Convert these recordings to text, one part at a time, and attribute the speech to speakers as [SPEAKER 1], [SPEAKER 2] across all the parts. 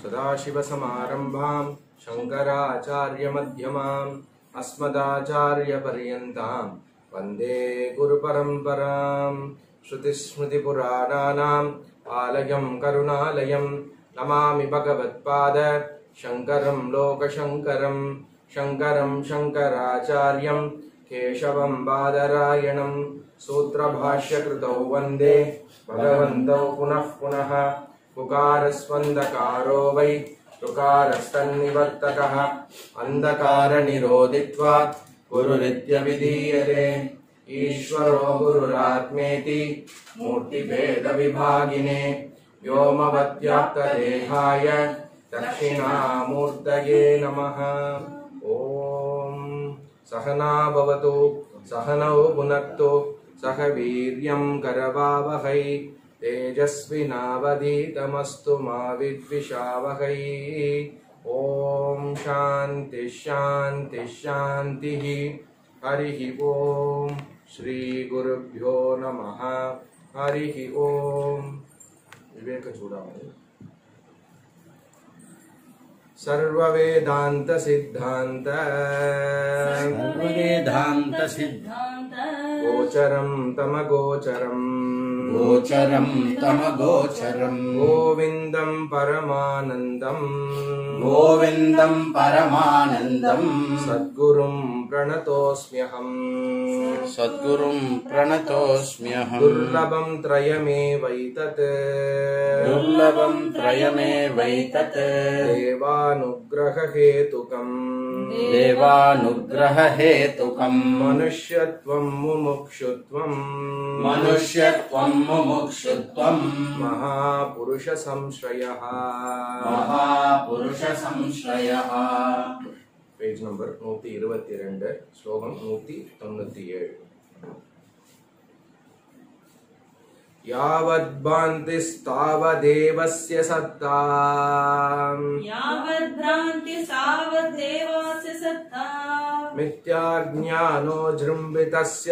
[SPEAKER 1] सदाशिवसमारम्भां शङ्कराचार्यमध्यमाम् अस्मदाचार्यपर्यन्तां वन्दे गुरुपरम्पराम्। श्रुतिस्मृतिपुराणानाम् आलयं करुणालयं नमामि भगवत्पाद शङ्करं लोकशङ्करं। शङ्करं शङ्कराचार्यं केशवं बादरायणं सूत्रभाष्यकृतौ वन्दे भगवन्तौ पुनः पुनः। उकारस्वन्दकारो वै ऋकारस्तन्निवर्तकः अन्धकारनिरोधित्वात् गुरुरित्यभिधीयते। ईश्वरो गुरुरात्मेति मूर्तिभेदविभागिने व्योमवद्व्याप्तदेहाय दक्षिणामूर्तये नमः। ॐ सहना भवतु सहनौ भुनक्तु सह वीर्यं करवावहै तेजस्विनावधीतमस्तु मा विद्विषावहै। ॐ शान्ति शान्ति शान्तिः। हरिः ॐ श्री गुरुभ्यो नमः। हरिः ॐ। विवेक चूडामणि। सर्ववेदांत सिद्धांत गोचरं तमगोचरं गोविंदं परमानंदं सद्गुरुं प्रणतोऽस्म्यहम् दुर्लभं त्रयमेवैतत् देवानुग्रहहेतुकम् मनुष्यत्वं मुमुक्षुत्वं महापुरुष संश्रयः। Page number 122 श्लोकम 197। यावद्भ्रान्तिस्तावदेवस्य सत्ता मिथ्याज्ञानो जृम्भितस्य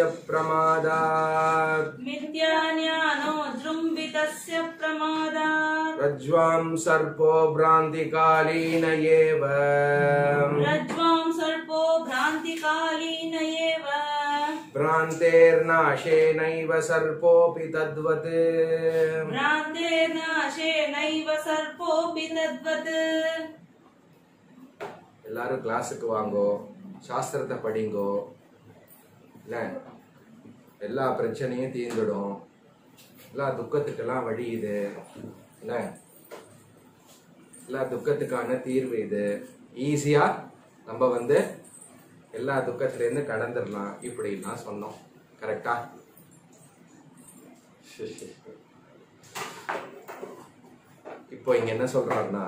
[SPEAKER 1] प्रमादात् रज्ज्वां सर्पो भ्रान्तिकालीन एव भ्रान्तेर्नाशेनैव सर्पोऽपि तद्वत् எல்லாரும் கிளாஸுக்கு வாங்கோ, சாஸ்திரத்தை படிங்கோ, இல்ல எல்லா பிரச்சனையும் தீர்ந்துடும், எல்லா துக்கத்துக்கெல்லாம் வழி இது, இல்ல எல்லா துக்கத்துக்கான தீர்வு இது. ஈஸியா நம்ம எல்லா துக்கத்திலேருந்து கடந்துடலாம் இப்படிலாம் சொன்னோம். கரெக்டா? இப்போ இங்க என்ன சொல்றாருன்னா,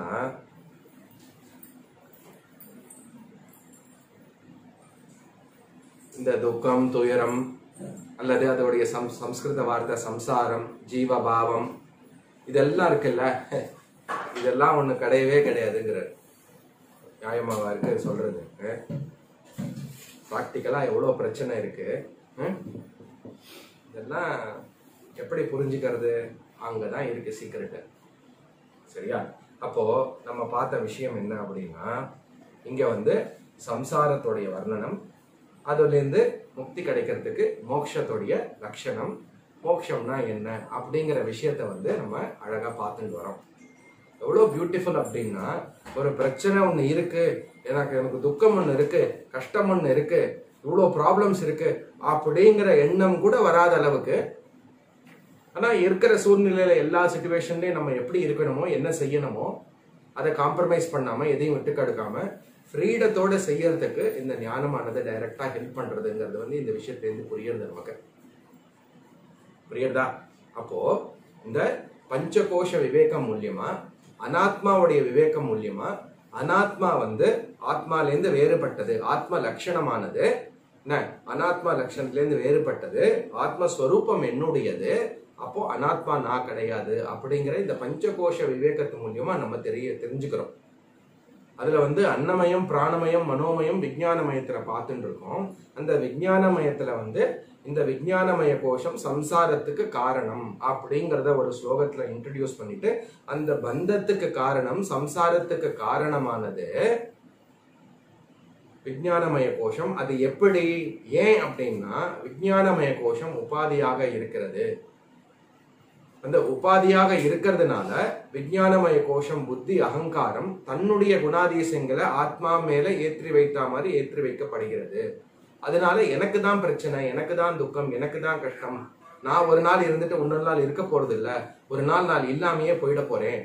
[SPEAKER 1] இந்த துக்கம் துயரம் அல்லது அதோடைய சம்ஸ்கிருத வார்த்தை சம்சாரம் ஜீவபாவம் இதெல்லாம் இருக்குல்ல, இதெல்லாம் ஒண்ணு கிடையவே கிடையாதுங்கிற நியாயமாவா இருக்கு சொல்றது? பிராக்டிக்கலா எவ்வளவு பிரச்சனை இருக்கு. இதெல்லாம் எப்படி புரிஞ்சுக்கிறது? அங்கதான் இருக்கு சீக்கிரட். சரியா? அப்போ நம்ம பார்த்த விஷயம் என்ன அப்படின்னா, இங்க சம்சாரத்துடைய வர்ணனம், அதுல இருந்து முக்தி கிடைக்கிறதுக்கு மோட்சத்துடைய லட்சணம், மோட்சம்னா என்ன அப்படிங்கிற விஷயத்த நம்ம அழகா பார்த்துட்டு வரோம். எவ்வளவு பியூட்டிஃபுல் அப்படின்னா, ஒரு பிரச்சனை ஒண்ணு இருக்கு, எனக்கு துக்கம் ஒண்ணு இருக்கு, கஷ்டம் ஒண்ணு இருக்கு, இவ்வளவு ப்ராப்ளம்ஸ் இருக்கு அப்படிங்கிற எண்ணம் கூட வராத அளவுக்கு, ஆனா இருக்கிற சூழ்நிலையில எல்லா சிச்சுவேஷன்லயும் நம்ம எப்படி இருக்கணுமோ, என்ன செய்யணுமோ அதை காம்ப்ரமைஸ் பண்ணாம, எதையும் விட்டு கடுக்காம ஃப்ரீடத்தோட செய்யறதுக்கு இந்த ஞானமானது டைரக்டா ஹெல்ப் பண்றதுங்கிறது இந்த விஷயத்திலிருந்து புரியுறது நமக்கு. புரியுறதா? அப்போ இந்த பஞ்சகோஷ விவேகம் மூலியமா, அனாத்மாவுடைய விவேகம் மூலியமா, அனாத்மா ஆத்மாலேருந்து வேறுபட்டது, ஆத்ம லட்சணமானது அனாத்மா லட்சணத்திலேருந்து வேறுபட்டது, ஆத்மஸ்வரூபம் என்னுடையது, அப்போ அனாத்மா நான் கிடையாது அப்படிங்கிற இந்த பஞ்சகோஷ விவேகத்து மூலியமா நம்ம தெரிஞ்சுக்கிறோம். அதுல அன்னமயம் பிராணமயம் மனோமயம் விஞ்ஞானமயத்துல பார்த்துட்டு இருக்கோம். அந்த விஞ்ஞானமயத்துல இந்த விஞ்ஞானமய கோஷம் சம்சாரத்துக்கு காரணம் அப்படிங்கறத ஒரு ஸ்லோகத்துல இன்ட்ரடியூஸ் பண்ணிட்டு, அந்த பந்தத்துக்கு காரணம், சம்சாரத்துக்கு காரணமானது விஞ்ஞானமய கோஷம். அது எப்படி, ஏன் அப்படின்னா விஞ்ஞானமய கோஷம் உபாதியாக இருக்கிறது. அந்த உபாதியாக இருக்கிறதுனால விஞ்ஞானமய கோஷம் புத்தி அகங்காரம் தன்னுடைய குணாதிசயங்களை ஆத்மா மேல ஏற்றி வைத்த மாதிரி ஏற்றி வைக்கப்படுகிறது. அதனால எனக்கு தான் பிரச்சனை, எனக்கு தான் துக்கம், எனக்கு தான் கஷ்டம், நான் ஒரு நாள் இருந்துட்டு இன்னொரு நாள் இருக்க போறது இல்ல, ஒரு நாள் நான் இல்லாமையே போயிட போறேன்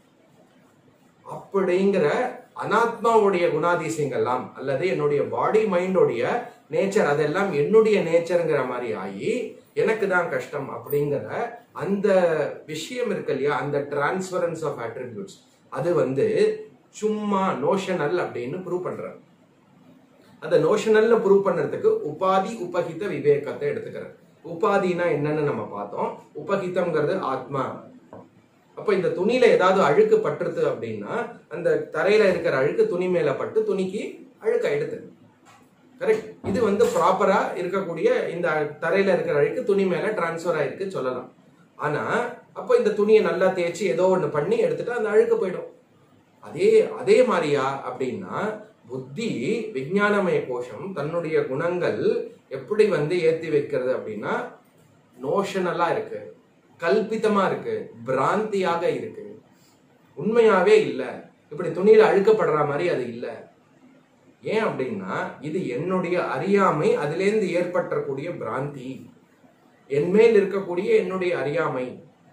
[SPEAKER 1] அப்படிங்கிற அனாத்மாவுடைய குணாதிசயங்கள்லாம் அல்லது என்னுடைய பாடி மைண்டோடைய நேச்சர் அதெல்லாம் என்னுடைய நேச்சருங்கிற மாதிரி ஆகி எனக்கு தான் கஷ்டம் அப்படிங்கிற அந்த விஷயம் இருக்கு இல்லையா, அந்த டிரான்ஸ்பரன்ஸ் ஆஃப் அட்ரிபியூட்ஸ் அது சும்மா நோஷனல் அப்படின்னு ப்ரூவ் பண்றாரு. அந்த நோஷனல்ல ப்ரூவ் பண்றதுக்கு உபாதி உபகித விவேகத்தை எடுத்துக்கிறார். உபாதினா என்னன்னு நம்ம பார்த்தோம். உபகிதம்ங்கிறது ஆத்மா. அப்ப இந்த துணியில ஏதாவது அழுக்கு பட்டுருது அப்படின்னா அந்த தரையில இருக்கிற அழுக்கு துணி மேல பட்டு துணிக்கு அழுக்கு ஆயிடுது. கரெக்ட். இது ப்ராப்பரா இருக்கக்கூடிய இந்த தரையில இருக்கிற அழுக்கு துணி மேல டிரான்ஸ்பர் ஆயிருக்கு சொல்லலாம். ஆனா அப்ப இந்த துணியை நல்லா தேய்ச்சி ஏதோ ஒண்ணு பண்ணி எடுத்துட்டு அந்த அழுக்கு போயிடும். அதே மாதிரியா அப்படின்னா புத்தி விஞ்ஞானமய கோஷம் தன்னுடைய குணங்கள் எப்படி ஏத்தி வைக்கிறது அப்படின்னா நோஷனலா இருக்கு, கல்பித்தமா இருக்கு, பிராந்தியாக இருக்கு, உண்மையாவே இல்ல. இப்படி துணியில அழுக்கப்படுற மாதிரி அது இல்ல. ஏன் அப்படின்னா இது என்னுடைய அறியாமை, அதிலேருந்து ஏற்பட்டக்கூடிய பிராந்தி, என்மேல் இருக்கக்கூடிய என்னுடைய அறியாமை.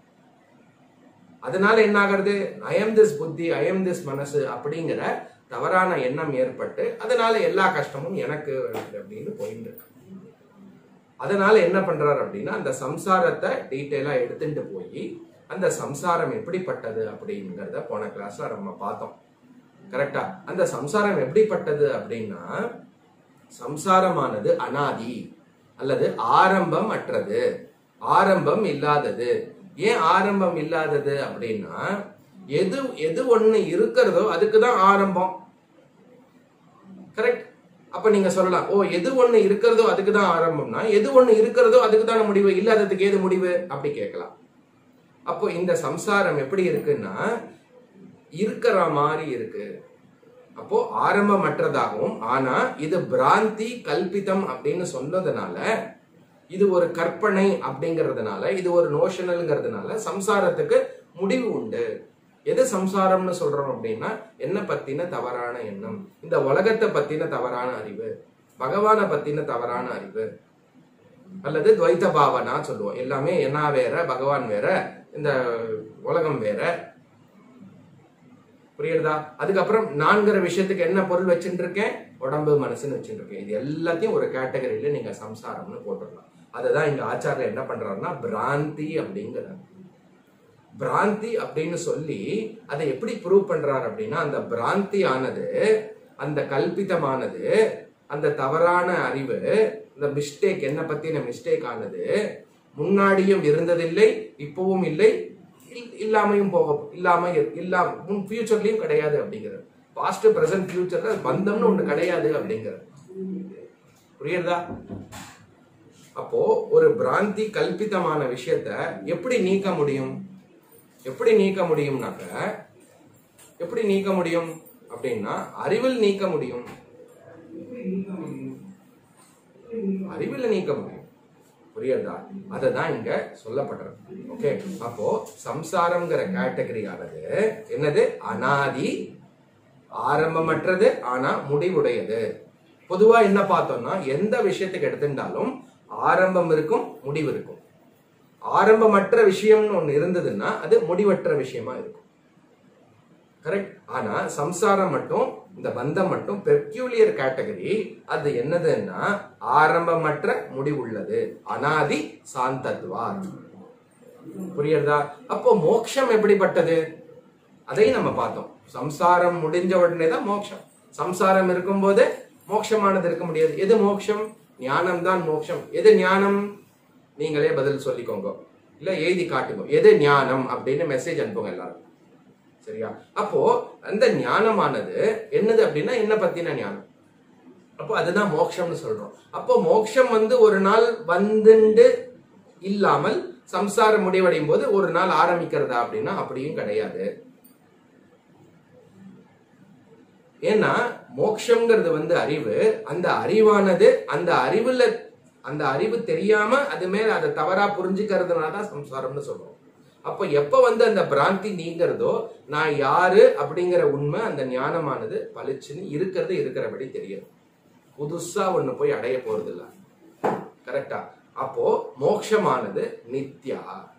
[SPEAKER 1] அதனால என்ன ஆகிறது, ஐ எம் திஸ் புத்தி, ஐ எம் திஸ் மனசு அப்படிங்கிற தவறான எண்ணம் ஏற்பட்டு அதனால எல்லா கஷ்டமும் எனக்கு அப்படின்னு போயிட்டு இருக்கு. அதனால என்ன பண்றாரு அப்படின்னா அந்த சம்சாரத்தை டீட்டெயிலா எடுத்துட்டு போய் அந்த சம்சாரம் எப்படிப்பட்டது அப்படிங்கிறத போன கிளாஸ்ல நம்ம பார்த்தோம். கரெக்டா? அந்த சம்சாரம் எப்படிப்பட்டது அப்படின்னா சம்சாரமானது அனாதி அல்லது ஆரம்பம் அற்றது, ஆரம்பம் இல்லாதது. ஏன் ஆரம்பம் இல்லாதது அப்படின்னா எது ஒண்ணு இருக்கிறதோ அதுக்குதான் ஆரம்பம். கரெக்ட். அப்ப நீங்க சொல்லலாம், ஓ எது ஒண்ணு இருக்கிறதோ அதுக்குதான் ஆரம்பம்னா எது ஒண்ணு இருக்கிறதோ அதுக்குதான முடிவு, இல்லாததுக்கு ஏது முடிவு அப்படி கேட்கலாம். அப்போ இந்த சம்சாரம் எப்படி இருக்குன்னா இருக்கிற மாதிரி இருக்கு. அப்போ ஆரம்பமற்றதாகவும், ஆனா இது பிராந்தி கல்பிதம் அப்படின்னு சொன்னதுனால, இது ஒரு கற்பனை அப்படிங்கறதுனால, இது ஒரு நோஷனல்ங்கிறதுனால சம்சாரத்துக்கு முடிவு உண்டு. எது சம்சாரம்னு சொல்றோம் அப்படின்னா என்ன பத்தின தவறான எண்ணம், இந்த உலகத்தை பத்தின தவறான அறிவு, பகவானை பத்தின தவறான அறிவு, அல்லது துவைத்த பாவனா சொல்லுவோம். எல்லாமே என்ன வேற, பகவான் வேற, இந்த உலகம் வேற. புரியுறதா? அதுக்கப்புறம் நான்கிற விஷயத்துக்கு என்ன பொருள் வச்சுட்டு இருக்கேன், உடம்பு மனசுன்னு வச்சுட்டு இருக்கேன். இது எல்லாத்தையும் ஒரு கேட்டகரியில நீங்க சம்சாரம்னு போட்டுடலாம். அததான் இங்க ஆச்சாரியர் என்ன பண்றாருன்னா பிராந்தி அப்படிங்கிறார். பிராந்தி அப்படின்னு சொல்லி அதை எப்படி ப்ரூவ் பண்றாரு அப்படின்னா அந்த பிராந்தி ஆனது, அந்த கல்பிதமானது, அந்த தவறான அறிவு, இந்த மிஸ்டேக், என்ன பத்தின மிஸ்டேக் ஆனது முன்னாடியும் இருந்ததில்லை, இப்பவும் இல்லை, இல்லாமையும் ஃபியூச்சர்லயும் கிடையாது அப்படிங்கிறது. பாஸ்ட் பிரசன்ட் ஃபியூச்சர்ல பந்தம்னு ஒண்ணு கிடையாது அப்படிங்கிறது. புரியுறதா? அப்போ ஒரு பிராந்தி கல்பிதமான விஷயத்த எப்படி நீக்க முடியும்? எப்படி நீக்க முடியும்னாக்க, எப்படி நீக்க முடியும் அப்படின்னா அறிவில் நீக்க முடியும். அறிவில் நீக்க முடியும். புரியுதா? அததான் இங்க சொல்லப்படுறது. ஓகே. அப்போ சம்சாரம்ங்கிற கேட்டகரி ஆனது என்னது, அனாதி, ஆரம்பமற்றது, ஆனா முடிவுடையது. பொதுவா என்ன பார்த்தோம்னா எந்த விஷயத்துக்கு எடுத்துட்டாலும் ஆரம்பம் இருக்கும், முடிவு இருக்கும். ஆரம்பமற்ற விஷயம்னு ஒண்ணு இருந்ததுன்னா அது முடிவற்ற விஷயமா இருக்கும். கரெக்ட். ஆனா சம்சாரம் மட்டும், இந்த பந்தம் மட்டும் பெர்க்யூலியர் கேட்டகரி. அது என்னதுன்னா ஆரம்பமற்ற முடிவுள்ளது, அனாதி சாந்தத்வா. புரியுறதா? அப்போ மோட்சம் எப்படிப்பட்டது அதையும் நம்ம பார்த்தோம். சம்சாரம் முடிஞ்ச உடனே தான் மோட்சம். சம்சாரம் இருக்கும்போது மோட்சமானது இருக்க முடியாது. எது மோட்சம்? ஞானம் தான் மோட்சம். எது ஞானம்? நீங்களே பதில் சொல்லிக்கோங்க, இல்ல எழுதி காட்டுங்க. எது ஞானம் அப்படின்னு மெசேஜ் அனுப்புங்க எல்லாரும். சரியா? அப்போ அந்த ஞானமானது என்னது அப்படின்னா என்ன பத்தின ஞானம்? அப்போ அதுதான் மோட்சம்னு சொல்றோம். அப்போ மோட்சம் வந்து ஒரு நாள் வந்துண்டு இல்லாமல் சம்சாரம் முடிவடையும் போது ஒரு நாள் ஆரம்பிக்கிறதா அப்படின்னா அப்படியும் கிடையாது. ஏன்னா மோட்சம்ங்கிறது வந்து அறிவு. அந்த அறிவானது அந்த அறிவு தெரியாம அது மேல அதை தவறா புரிஞ்சுக்கிறதுனாலதான் சம்சாரம்னு சொல்றோம். அப்ப எப்ப வந்து அந்த பிராந்தி நீங்கிறதோ நான் யாரு அப்படிங்கிற உண்மை அந்த ஞானமானது பளிச்சுன்னு இருக்கிறபடி தெரியும். புதுசா ஒண்ணு போய் அடைய போறது இல்ல. கரெக்டா? அப்போ மோட்சமானது நித்யா.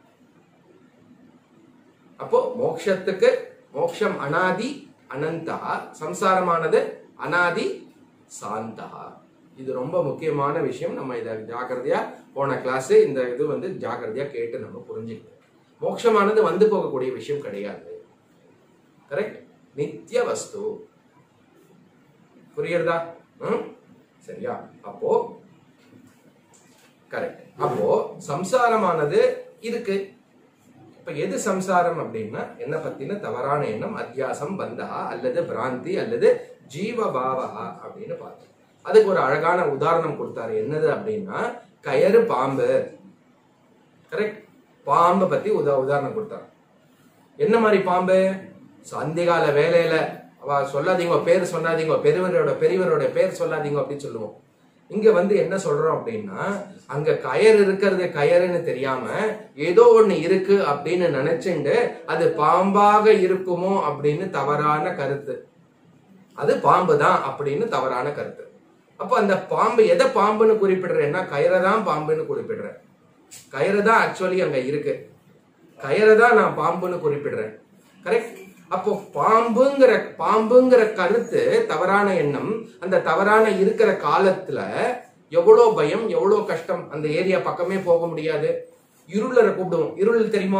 [SPEAKER 1] அப்போ மோட்சம் அனாதி அனந்தா, சம்சாரமானது அனாதி சாந்தா. இது ரொம்ப முக்கியமான விஷயம். நம்ம இதை ஜாக்கிரதையா போன கிளாஸ் இந்த இது வந்து ஜாக்கிரதையா கேட்டு நம்ம புரிஞ்சுக்கணும். மோட்சமானது வந்து போகக்கூடிய விஷயம் கிடையாது. கரெக்ட்? நித்திய வஸ்து. புரியுறதா? சரியா? அப்போ கரெக்ட். அப்போ சம்சாரமானது இருக்கு. இப்ப எது சம்சாரம் அப்படின்னா என்ன பத்தின தவறான எண்ணம், அத்தியாசம், பந்தா அல்லது பிராந்தி அல்லது ஜீவபாவா அப்படின்னு பார்த்தோம். அதுக்கு ஒரு அழகான உதாரணம் கொடுத்தாரு. என்னது அப்படின்னா கயறு பாம்பு. கரெக்ட்? பாம்பை பத்தி உதாரணம் கொடுத்தாரு. என்ன மாதிரி பாம்பு? சந்திகால வேலையில அவ சொல்லாதீங்க, பேர் சொல்லாதீங்க, பெரியவரோட பேர் சொல்லாதீங்க அப்படின்னு சொல்லுவோம். இங்க வந்து என்ன சொல்றோம் அப்படின்னா அங்க கயர் இருக்கிறது கயறுன்னு தெரியாம ஏதோ ஒண்ணு இருக்கு அப்படின்னு நினைச்சுண்டு அது பாம்பாக இருக்குமோ அப்படின்னு தவறான கருத்து. அது பாம்பு தான் அப்படின்னு தவறான கருத்து. அப்ப அந்த பாம்பு எதை பாம்புன்னு குறிப்பிடுறேன்னா கயிறை தான் பாம்புன்னு குறிப்பிடுறேன். கயிறு தான் ஆக்சுவலி அங்க இருக்கு. கயிறை தான் நான் பாம்புன்னு குறிப்பிடுறேன். கரெக்ட்? அப்போ பாம்புங்கிற கருத்து தவறான எண்ணம். அந்த தவறான இருக்கிற காலத்துல எவ்வளவு பயம், எவ்வளவு கஷ்டம். அந்த ஏரியா பக்கமே போக முடியாது. இருளரை கூப்பிடுவோம். இருள் தெரியுமா?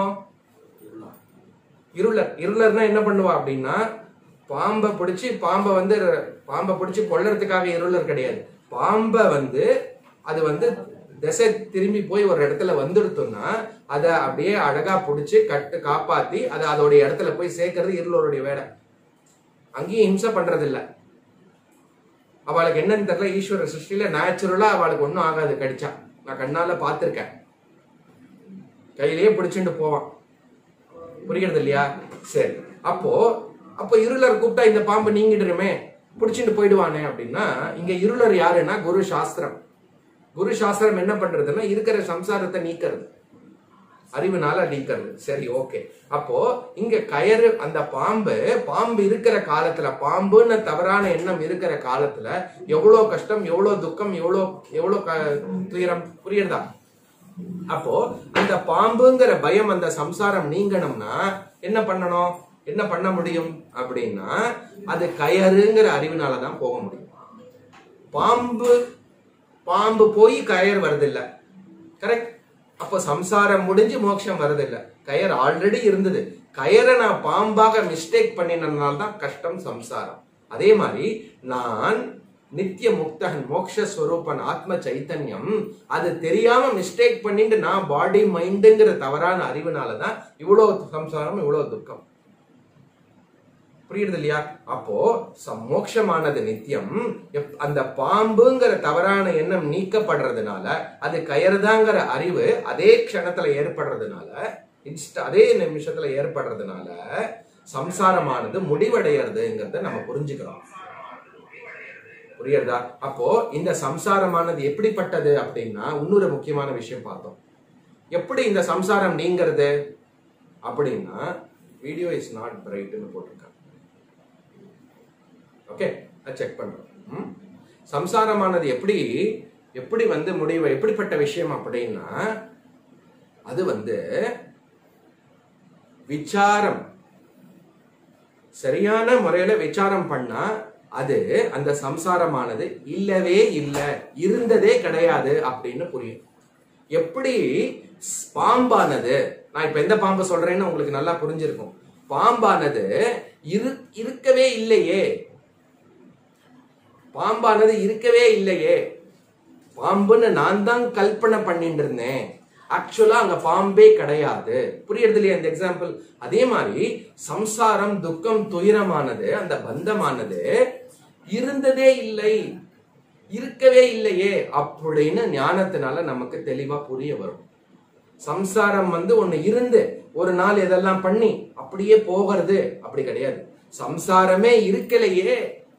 [SPEAKER 1] இருளர்னா என்ன பண்ணுவா அப்படின்னா பாம்பை பிடிச்சி கொல்லறதுக்காக இருளர் கிடையாது. பாம்பை வந்து அது வந்து திசை திரும்பி போய் ஒரு இடத்துல வந்துடுத்தோம்னா அதை அப்படியே அழகா பிடிச்சி காப்பாத்தி அதை அதோடைய இடத்துல போய் சேர்க்கறது இருளோருடைய வேலை. அங்கேயும் ஹிம்சை பண்றது இல்ல. அவளுக்கு என்னன்னு தெரியல, ஈஸ்வர சிருஷ்டியில நேச்சுரலா அவளுக்கு ஒன்னும் ஆகாது கடிச்சா. நான் கண்ணால பாத்திருக்கேன். கையிலேயே பிடிச்சுட்டு போவான். புரிகிறது இல்லையா? சரி. அப்போ இருளர் கூப்பிட்டா இந்த பாம்பு நீங்கிடுமே, பிடிச்சிட்டு போயிடுவானே அப்படின்னா இங்க இருளர் யாருன்னா குரு சாஸ்திரம். குரு சாஸ்திரம் என்ன பண்றதுன்னா இருக்கிற சம்சாரத்தை நீக்கிறது, அறிவுனால நீக்கிறது. சரி, ஓகே. அப்போ இங்க கயறு அந்த பாம்பு இருக்கிற காலத்துல, பாம்புன்னு தவறான எண்ணம் இருக்கிற காலத்துல எவ்வளவு கஷ்டம், எவ்வளவு துக்கம், எவ்வளவு துயரம். புரியுறதா? அப்போ அந்த பாம்புங்கிற பயம், அந்த சம்சாரம் நீங்கணும்னா என்ன பண்ணணும், என்ன பண்ண முடியும் அப்படின்னா அது கயறுங்கிற அறிவினாலதான் போக முடியும். பாம்பு போய் கயர் வருதில்லை. கரெக்ட்? அப்போ சம்சாரம் முடிஞ்சு மோட்சம் வருதில்லை. கயர் ஆல்ரெடி இருந்தது. கயரை நான் பாம்பாக மிஸ்டேக் பண்ணினால்தான் கஷ்டம், சம்சாரம். அதே மாதிரி நான் நித்திய முக்தன், மோக்ஷஸ்வரூபன், ஆத்ம சைத்தன்யம், அது தெரியாம மிஸ்டேக் பண்ணிட்டு நான் பாடி மைண்டுங்கிற தவறான அறிவுனாலதான் இவ்வளவு சம்சாரம், இவ்வளவு துக்கம். புரியுது இல்லையா? அப்போ மோட்சமானது நித்தியம். அந்த பாம்புங்கிற தவறான எண்ணம் நீக்கப்படுறதுனால, அது கயறுதாங்கிற அறிவு அதே க்ஷணத்துல ஏற்படுறதுனால, அதே நிமிஷத்துல ஏற்படுறதுனால சம்சாரமானது முடிவடைகிறதுங்கிறத நம்ம புரிஞ்சுக்கிறோம். புரியுறதா? அப்போ இந்த சம்சாரமானது எப்படிப்பட்டது அப்படின்னா இன்னொரு முக்கியமான விஷயம் பார்த்தோம். எப்படி இந்த சம்சாரம் நீங்கிறது அப்படின்னா வீடியோ இஸ் நாட் பிரைட்னு போட்டிருக்காங்க. ஓகே, செக் பண்றோம். சம்சாரமானது எப்படி வந்து முடிவு, எப்படிப்பட்ட விஷயம் அப்படின்னா அது வந்து விசாரம், சரியான முறையில விசாரம் பண்ணா அது அந்த சம்சாரமானது இல்லவே இல்லை, இருந்ததே கிடையாது அப்படின்னு புரியும். எப்படி பாம்பானது, நான் இப்ப எந்த பாம்பு சொல்றேன்னு உங்களுக்கு நல்லா புரிஞ்சிருக்கும். பாம்பானது இருக்கவே இல்லையே, பாம்பானது இருக்கவே இல்லையே, பாம்புன்னு நான் தான் கல்பனை பண்ணிட்டு இருந்தேன், ஆக்சுவலா அங்க பாம்பே கிடையாது. புரியுறது இல்லையா இந்த எக்ஸாம்பிள்? அதே மாதிரி சம்சாரம், துக்கம், துயரமானது, அந்த பந்தமானது இருந்ததே இல்லை. இருக்கவே இல்லையே அப்படின்னு ஞானத்தினால நமக்கு தெளிவா புரிய வரும். சம்சாரம் ஒண்ணு இருந்து ஒரு நாள் இதெல்லாம் பண்ணி அப்படியே போகிறது அப்படி கிடையாது. சம்சாரமே இருக்கலையே,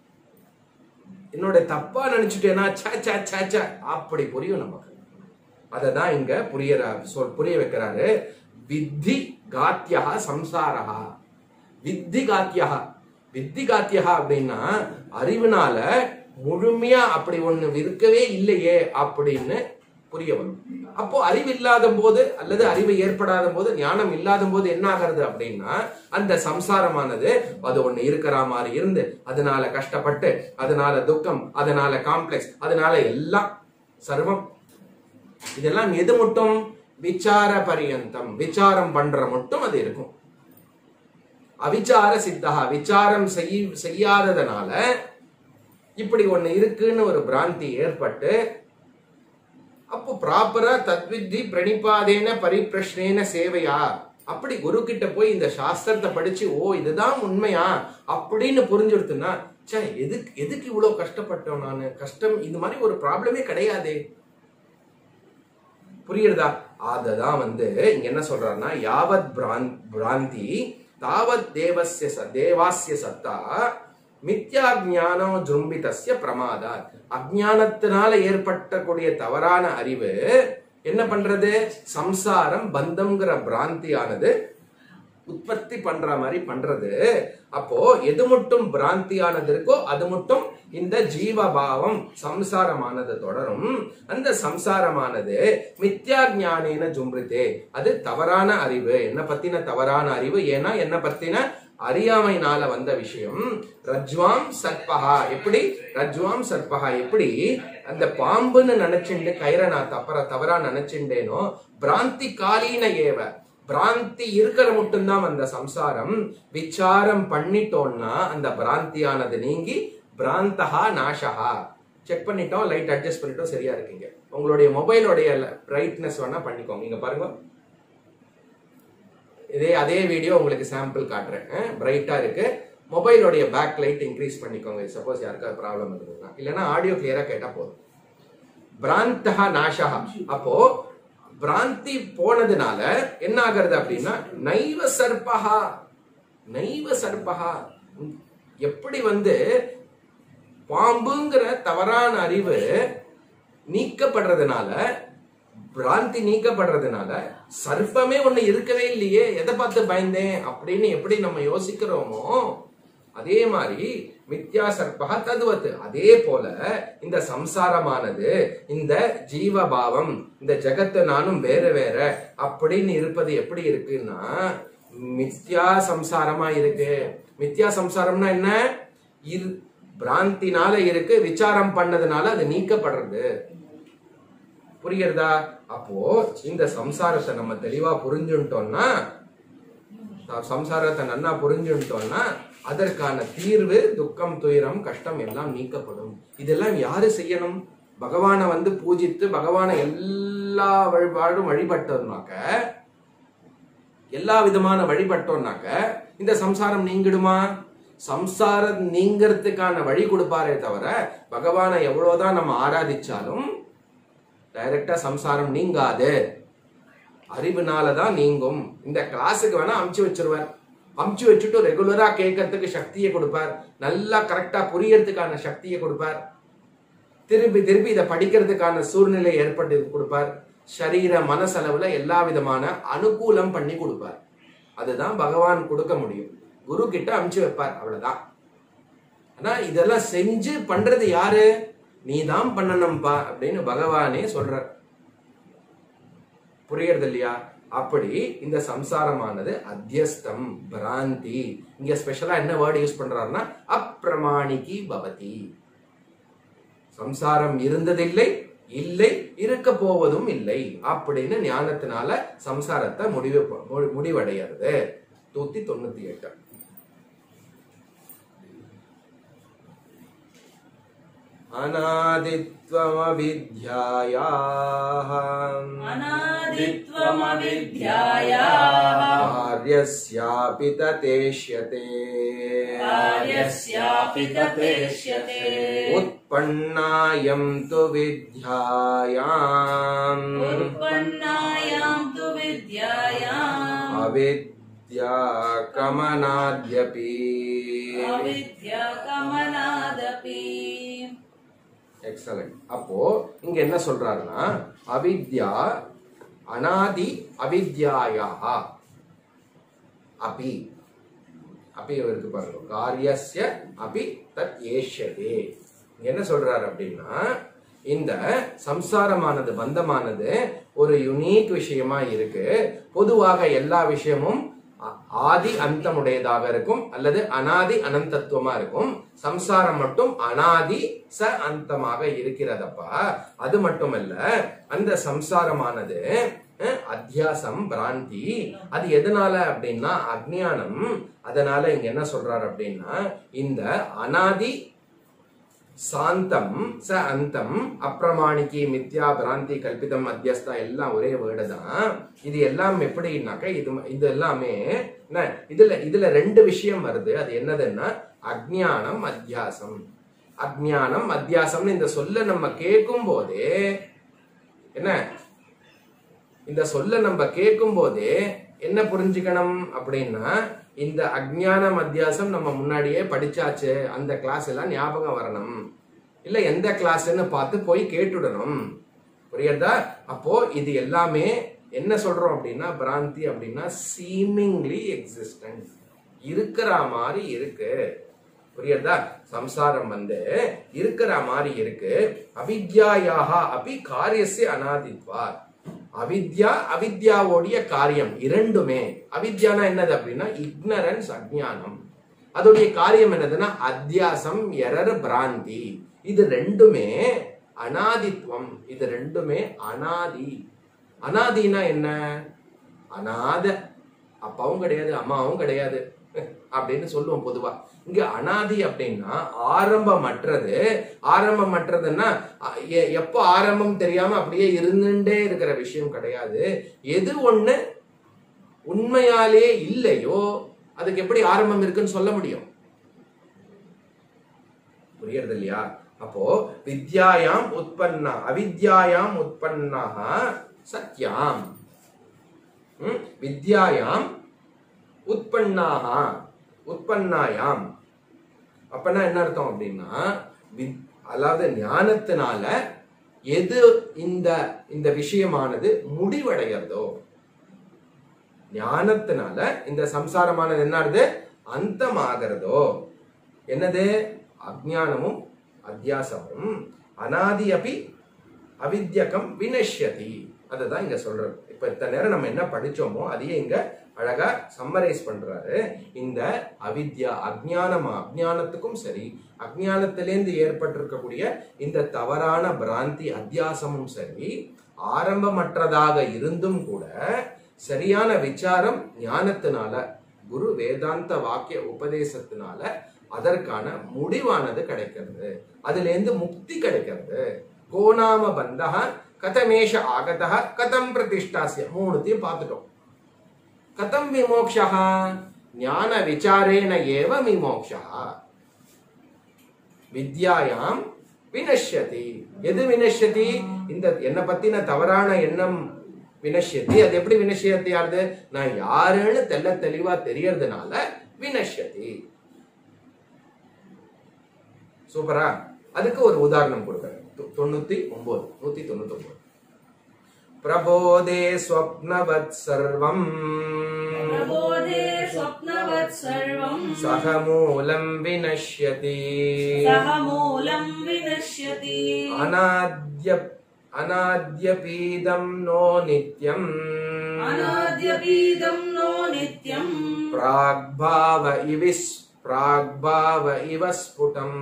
[SPEAKER 1] என்னோட தப்பா நினைச்சுட்டேனா அப்படி புரியும் நமக்கு. அததான் இங்க புரிய வைக்கிறாரு. வித்தி காத்தியா சம்சாரா. வித்தி காத்தியா, வித்தி காத்தியா அப்படின்னா அறிவுனால முழுமையா அப்படி ஒண்ணு இருக்கவே இல்லையே அப்படின்னு புரிய வரும். அப்போ அறிவு இல்லாத போது அல்லது அறிவு ஏற்படாத போது, ஞானம் இல்லாத போது என்ன ஆகிறது அப்படின்னா அந்த சம்சாரமானது அது ஒண்ணு இருக்கிற மாதிரி இருந்து அதனால கஷ்டப்பட்டு, அதனால துக்கம், அதனால காம்ப்ளெக்ஸ், அதனால எல்லாம் சர்வம். இதெல்லாம் எது மட்டும்? விசார பரியந்தம், விசாரம் பண்ற மட்டும் அது இருக்கும். அவிச்சார சித்தா, விசாரம் செய்யாததுனால இப்படி ஒண்ணு இருக்குன்னு ஒரு பிராந்தி ஏற்பட்டு, அப்போ ப்ராப்பரா தத்வித்தி பிரணிபாதேன பரிப்ரஷ்னேன சேவையா, அப்படி குரு கிட்ட போய் இந்த சாஸ்திரத்தை படிச்சு ஓ இதுதான் உண்மையா அப்படின்னு புரிஞ்சுடுத்துனா, எதுக்கு இவ்வளவு கஷ்டப்பட்டோம் நானு, கஷ்டம் இந்த மாதிரி ஒரு ப்ராப்ளமே கிடையாதே. புரியுறதா? அததான் இங்க என்ன சொல்றாருன்னா, யாவத் பிராந்தி தாவத் தேவாஸ்ய சத்தா மித்யா ஞானோ ஜும்பிதஸ்ய பிரமாதாத். அஜ்ஞானத்தினால ஏற்பட்டக்கூடிய தவறான அறிவு என்ன பண்றது? சம்சாரம் பந்தம்ங்கிற பிராந்தியானது உற்பத்தி பண்ற மாதிரி பண்றது. அப்போ எது மட்டும் பிராந்தியானது இருக்கோ அது மட்டும் இந்த ஜீவபாவம் சம்சாரமானது தொடரும். அந்த சம்சாரமானது மித்யா ஞானேன ஜும்பிதே, அது தவறான அறிவு. என்ன பத்தின தவறான அறிவு? ஏன்னா என்ன பத்தின அறியாமைனால வந்த விஷயம். ரஜ்வாம் சர்பஹா, எப்படி ரஜ்வாம் சர்பஹா, எப்படி அந்த பாம்புன்னு நினைச்சுண்டு கயிறை நான் தவறா நினைச்சுட்டேனோ, பிராந்தி காலீன ஏவ, பிராந்தி இருக்கிற மட்டும்தான் அந்த சம்சாரம். விசாரம் பண்ணிட்டோம்னா அந்த பிராந்தியானது நீங்கி பிராந்தஹா நாஷஹா. செக் பண்ணிட்டோம், லைட் அட்ஜஸ்ட் பண்ணிட்டோம், சரியா இருக்கீங்க. உங்களுடைய மொபைலோடைய பிரைட்னஸ் வேணா பண்ணிக்கோங்க. இங்க பாருங்க, அதே வீடியோ உங்களுக்கு சாம்பிள் காட்டுறேன். பிரைட்டா இருக்கு. மொபைலோடைய பேக் லைட் இன்க்ரீஸ் பண்ணிக்கோங்க, சப்போஸ் யாருக்காவது ப்ராப்ளம் இருக்குதுன்னா. இல்லைன்னா ஆடியோ கிளியரா கேட்டா போதும். பிராந்தஹா நாஷஹா. அப்போ பிராந்தி போனதுனால என்ன ஆகிறது அப்படின்னா நைவ சர்பஹா, நைவ சர்பஹா. எப்படி பாம்புங்கிற தவறான அறிவு நீக்கப்படுறதுனால, பிராந்தி நீக்கப்படுறதுனால சர்ப்பமே ஒண்ணு இருக்கவே இல்லையே, எதை பார்த்து பயந்தேன் அப்படின்னு எப்படி நம்ம யோசிக்கிறோமோ அதே மாதிரி மித்யா சர்பஹா ததுவத். அதே போல இந்த சம்சாரமானது, இந்த ஜீவபாவம், இந்த ஜகத்து நானும் வேற வேற அப்படின்னு இருப்பது எப்படி இருக்குன்னா மித்யா சம்சாரமா இருக்கு. மித்யா சம்சாரம்னா என்ன? பிராந்தினால இருக்கு, விசாரம் பண்ணதுனால அது நீக்கப்படுறது. புரியுறதா? அப்போ இந்த சம்சாரத்தை நம்ம தெளிவா புரிஞ்சுட்டோம்னா, சம்சாரத்தை நன்னா புரிஞ்சுட்டோம்னா அதற்கான தீர்வு, துக்கம், துயரம், கஷ்டம் எல்லாம் நீக்கப்படும். இதெல்லாம் யாரு செய்யணும்? பகவானை பூஜித்து பகவானை எல்லா வழிபாடும் வழிபட்டோம்னாக்க, எல்லா விதமான வழிபட்டோம்னாக்க இந்த சம்சாரம் நீங்கிடுமா? சம்சாரம் நீங்கிறதுக்கான வழி கொடுப்பாரே தவிர பகவானை எவ்வளவுதான் நம்ம ஆராதிச்சாலும் டைரக்டா சம்சாரம் நீங்காது. அறிவுனாலதான் நீங்கும். இந்த கிளாஸுக்கு வேணா அமுச்சு வச்சிருவார். அமுச்சு வச்சுட்டு ரெகுலரா கேட்கறதுக்கு சக்தியை கொடுப்பார், நல்லா கரெக்டா புரியறதுக்கான சக்தியை கொடுப்பார், திருப்பி திருப்பி இதை படிக்கிறதுக்கான சூழ்நிலை ஏற்பட்டு கொடுப்பார், சரீர மனசளவுல எல்லா விதமான அனுகூலம் பண்ணி கொடுப்பார். அதுதான் பகவான் கொடுக்க முடியும். குரு கிட்ட அமுச்சு வைப்பார், அவ்வளவுதான். ஆனா இதெல்லாம் செஞ்சு பண்றது யாரு? நீதான் பண்ணணும்பா அப்படின்னு பகவானே சொல்ற. புரியறது இல்லையா? அப்படி இந்த சம்சாரமானது அத்தியஸ்தம், பிராந்தி. இங்க ஸ்பெஷலா என்ன வேர்டு யூஸ் பண்றாருன்னா அப்பிரமாணிகி பவதி. சம்சாரம் இருந்ததில்லை, இல்லை, இருக்க போவதும் இல்லை அப்படின்னு ஞானத்தினால சம்சாரத்தை முடிவடைகிறது. 198. अनादित्वमविद्यायाः कार्यस्यापि ततेष्यते उत्पन्नायं तु विद्यायाम् अविद्याकमनाद्यपि எக்ஸலன்ட். அப்போ இங்க என்ன சொல்றாருன்னா அவித்யா அனாதி அவித்யாயா அபி அபி இருக்கு பாருங்க காரியஸ்ய அபி தத் ஏஷ்யதே. என்ன சொல்றாரு அப்படின்னா இந்த சம்சாரமானது பந்தமானது ஒரு யுனிக் விஷயமா இருக்கு. பொதுவாக எல்லா விஷயமும் ஆதி அந்தமுடையதாக இருக்கும் அல்லது அனாதி அனந்தத்துவமா இருக்கும். சம்சாரம் மட்டும் அனாதி ச அந்தமாக இருக்கிறதப்பா. அது மட்டுமல்ல, அந்த சம்சாரமானது அத்தியாசம் பிராந்தி. அது எதனால அப்படின்னா அஜ்ஞானம். அதனால இங்க என்ன சொல்றாரு அப்படின்னா இந்த அனாதி சாந்தம் ச அந்தம் அப்பிரமாணிக்கு மித்யா பிராந்தி கல்பிதம் அத்தியஸ்தா எல்லாம் ஒரே வேர்டு தான். இது எல்லாம் எப்படின்னாக்க இது எல்லாமே இதுல ரெண்டு விஷயம் வருது. அது என்னதுன்னா அஜ்ஞானம் அத்தியாசம். அஜ்ஞானம் அத்தியாசம் இந்த சொல்ல நம்ம கேட்கும் போதே என்ன இந்த சொல்ல நம்ம கேட்கும் போதே என்ன புரிஞ்சுக்கணும் அப்படின்னா இந்த அஜ்ஞானம் அத்தியாசம் நம்ம முன்னாடியே படிச்சாச்சு. அந்த கிளாஸ் எல்லாம் ஞாபகம் வரணும். இல்ல எந்த கிளாஸ்ன்னு பார்த்து போய் கேட்டுடணும். புரியுதா? அப்போ இது எல்லாமே என்ன சொல்றோம் அப்படின்னா பிராந்தி அப்படின்னா சீமிங்லி எக்ஸிஸ்டன்ட், இருக்கிற மாதிரி இருக்கு. புரியுதா? சம்சாரம் இருக்கிற மாதிரி இருக்கு. அவித்யாயாக அபி காரியஸ்ய அநாதித்வா. அவித்யா அவித்யாவோடைய காரியம் இரண்டுமே. அவித்யானா என்னது அப்படின்னா இக்னரன்ஸ் அஜ்ஞானம். அதோடைய காரியம் என்னதுன்னா அத்தியாசம் எரர் பிராந்தி. இது ரெண்டுமே அனாதித்வம். இது ரெண்டுமே அனாதி. அனாதினா என்ன? அநாத, அப்பாவும் கிடையாது அம்மாவும் கிடையாது அப்படின்னு சொல்லுவோம் பொதுவா. இங்க அனாதி அப்படின்னா ஆரம்பமற்றது. ஆரம்பமற்றதுன்னா எப்போ ஆரம்பம் தெரியாம அப்படியே இருந்துட்டே இருக்கிற விஷயம் கிடையாது. எது ஒண்ணு உண்மையாலே இல்லையோ அதுக்கு எப்படி ஆரம்பம் இருக்குன்னு சொல்ல முடியும்? புரியுறது இல்லையா? அப்போ வித்யாயாம் உற்பன்னா அவித்யாயாம் உற்பன்னாக சத்யாம், வித்யாயாம் உற்பன்னாக உற்பன்னாயாம். அப்பனா என்ன அர்த்தம் அப்படின்னா அதாவது ஞானத்தினால எது இந்த விஷயமானது முடிவடைகிறதோ, ஞானத்தினால இந்த சம்சாரமானது என்னது அந்தமாகிறதோ, என்னது அஜ்ஞானமும் அத்தியாசமும் அநாதி அபி அவித்யகம் வினஷ்யதி. அதுதான் இங்க சொல்றது. இப்ப இத்தனை நேரம் நம்ம என்ன படிச்சோமோ அதையே இங்க அழகா சம்மரைஸ் பண்றாரு. இந்த அவித்யா அஜ்ஞானத்துக்கும் சரி, அஜ்ஞானத்திலேந்து ஏற்பட்டிருக்கக்கூடிய இந்த தவறான பிராந்தி அத்தியாசமும் சரி, ஆரம்பமற்றதாக இருந்தும் கூட சரியான விசாரம் ஞானத்தினால குரு வேதாந்த வாக்கிய உபதேசத்தினால அதற்கான முடிவானது கிடைக்கிறது. அதுல இருந்து முக்தி கிடைக்கிறது. கோணாம பந்தக கதமேஷ ஆகதः கதம் பிரதிஷ்டாஸ்ய. மூணுத்தையும் பார்த்துட்டோம். கதம் விமோக்ஷः? ஞான விசாரேன ஏவ விமோக்ஷः. வித்யாயாம் வினஷ்யதி. எது வினஷ்யதி? இந்த என்ன பத்தின தவறான எண்ணம் வினஷ்யதி. அது எப்படி வினஷ்யதி ஆகுது? நான் யாருன்னு தெளிவா தெரியறதுனால வினஷ்யதி. சூப்பரா? அதுக்கு ஒரு உதாரணம் கொடுக்கிறேன். 199 பிரபோதே ஸ்வப்னவத் சர்வம் சகமூலம் வினஷ்யதி அநாத்யபீதம் நோ நித்யம் பிராக்பாவ இவ ஸ்புடம்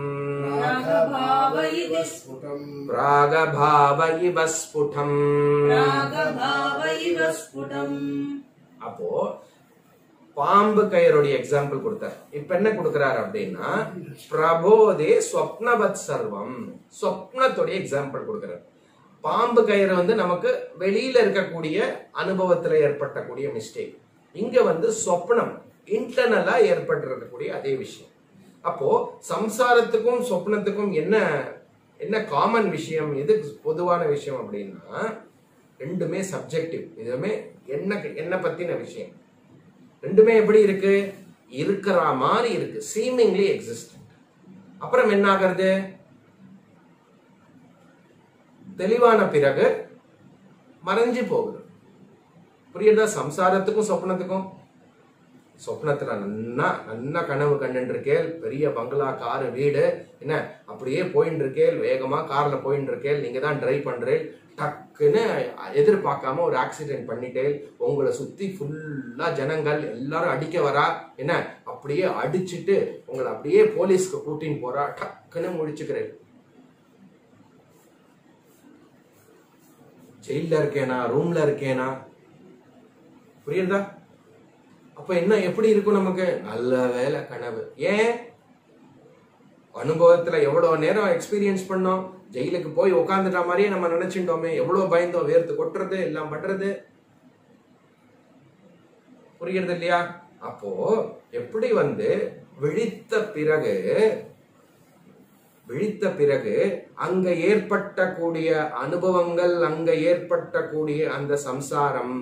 [SPEAKER 1] பிராகபாவ இவ ஸ்புடம். அப்போ பாம்பு கயிறுடைய எக்ஸாம்பிள் கொடுத்தார். இப்ப என்ன கொடுக்கிறார் அப்படின்னா பிரபோதே ஸ்வப்னவத் சர்வம், சொப்னத்துடைய எக்ஸாம்பிள் கொடுக்கிறார். பாம்பு கயிறு வந்து நமக்கு வெளியில இருக்கக்கூடிய அனுபவத்துல ஏற்பட்டக்கூடிய மிஸ்டேக். இங்க வந்து சொப்னம் இன்டர்னலா ஏற்பட்டிருக்கக்கூடிய அதே விஷயம். அப்போ சம்சாரத்துக்கும் சொப்னத்துக்கும் என்ன என்ன காமன் விஷயம், எது பொதுவான விஷயம் அப்படின்னா ரெண்டுமே சப்ஜெக்டிவ். இதுவுமே என்ன பத்தின விஷயம். ரெண்டுமே எப்படி இருக்கு, இருக்கிற மாதிரி இருக்கு, சீமிங்லி எக்ஸிஸ்டன்ட். அப்புறம் என்ன ஆகிறது, தெளிவான பிறகு மறைஞ்சு போகுது. புரியுதா? சம்சாரத்துக்கும் சொப்னத்துக்கும், சொப்னத்துல நன்னா கனவு கண்டு இருக்கேள், பெரிய பங்களா, காரு, வீடு, என்ன அப்படியே போயின்னு இருக்கேள், வேகமா கார்ல போயின்னு இருக்கேள், நீங்க தான் டிரைவ் பண்றேன், டக்குன்னு எதிர்பார்க்காம ஒரு ஆக்சிடென்ட் பண்ணிட்டேன், உங்களை சுத்தி ஃபுல்லா ஜனங்கள் எல்லாரும் அடிக்க வரா, என்ன அப்படியே அடிச்சுட்டு உங்களை அப்படியே போலீஸ்க்கு கூட்டின்னு போறா, டக்குன்னு முடிச்சுக்கிறேன். ஜெயில இருக்கேனா, ரூம்ல இருக்கேனா, புரியுதா? அப்ப என்ன எப்படி இருக்கும் நமக்கு, நல்ல வேலை கனவு. ஏன்? அனுபவத்துல எவ்வளவு நேரம் எக்ஸ்பீரியன்ஸ் பண்ணோம், ஜெயிலுக்கு போய் உட்காந்துட்ட மாதிரியே நம்ம நினைச்சுட்டோமே, எவ்வளவு பயந்தோம், வேர்த்து கொட்டுறது, எல்லாம் பண்றது, புரியுறது இல்லையா? அப்போ எப்படி வந்து விழித்த பிறகு அங்க ஏற்பட்டக்கூடிய அனுபவங்கள், அங்க ஏற்பட்டக்கூடிய அந்த சம்சாரம்,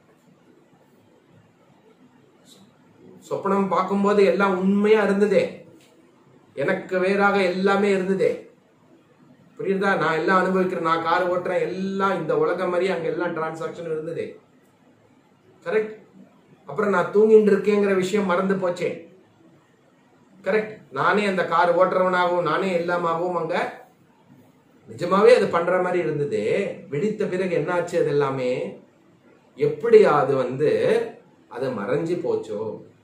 [SPEAKER 1] சொப்பனம் பார்க்கும்போது எல்லாம் உண்மையா இருந்ததே, எனக்கு வேறாக எல்லாமே இருந்ததே, புரியுதா? நான் எல்லாம் அனுபவிக்கிறேன், நான் கார் ஓட்டுறேன், எல்லாம் இந்த உலகம் மாதிரி அங்க எல்லாம் டிரான்சாக்சன் இருந்ததே, கரெக்ட்? அப்புறம் நான் தூங்கிட்டு இருக்கேங்கிற விஷயம் மறந்து போச்சே, கரெக்ட்? நானே அந்த கார் ஓட்டுறவனாகவும் நானே எல்லாமாகவும் அங்க நிஜமாவே அது பண்ற மாதிரி இருந்ததே. விழித்த பிறகு என்னாச்சு, அது எல்லாமே எப்படி அது வந்து அது மறைஞ்சு போச்சோ,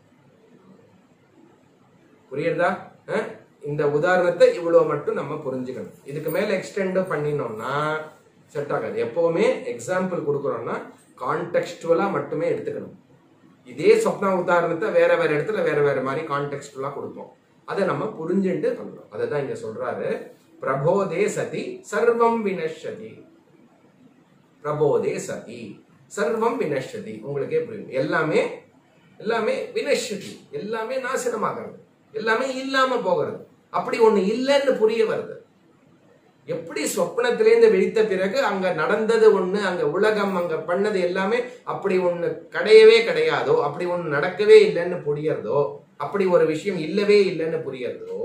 [SPEAKER 1] புரியுதா? இந்த உதாரணத்தை இவ்வளவு மட்டும் நம்ம புரிஞ்சுக்கணும். இதுக்கு மேல எக்ஸ்டெண்ட் பண்ணினோம்னா செட் ஆகாது. எப்பவுமே எக்ஸாம்பிள் கொடுக்கறோம்னா கான்டெக்ஸ்டுவலா மட்டுமே எடுத்துக்கணும். இதே சொப்ன உதாரணத்தை வேற வேற இடத்துல வேற வேற மாதிரி கான்டெக்ஸ்டுவலா கொடுப்போம். அதை நம்ம புரிஞ்சுட்டு பண்றோம். அதைதான் இங்க சொல்றாரு, பிரபோதே சதி சர்வம் வினஷ்யதி. பிரபோதே சதி சர்வம் வினஷ்யதி, உங்களுக்கே புரியும். எல்லாமே எல்லாமே வினஷ்யதி, எல்லாமே நாசனமாகிறது, எல்லாமே இல்லாம போகிறது. அப்படி ஒண்ணு இல்லைன்னு புரிய வருது. எப்படி சொப்னத்திலேருந்து விழித்த பிறகு அங்க நடந்தது ஒண்ணு, அங்க உலகம் அங்க பண்ணது எல்லாமே அப்படி ஒண்ணு கிடையவே கிடையாதோ, அப்படி ஒண்ணு நடக்கவே இல்லைன்னு புரியறதோ, அப்படி ஒரு விஷயம் இல்லவே இல்லைன்னு புரியறதோ,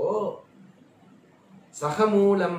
[SPEAKER 1] சகமூலம்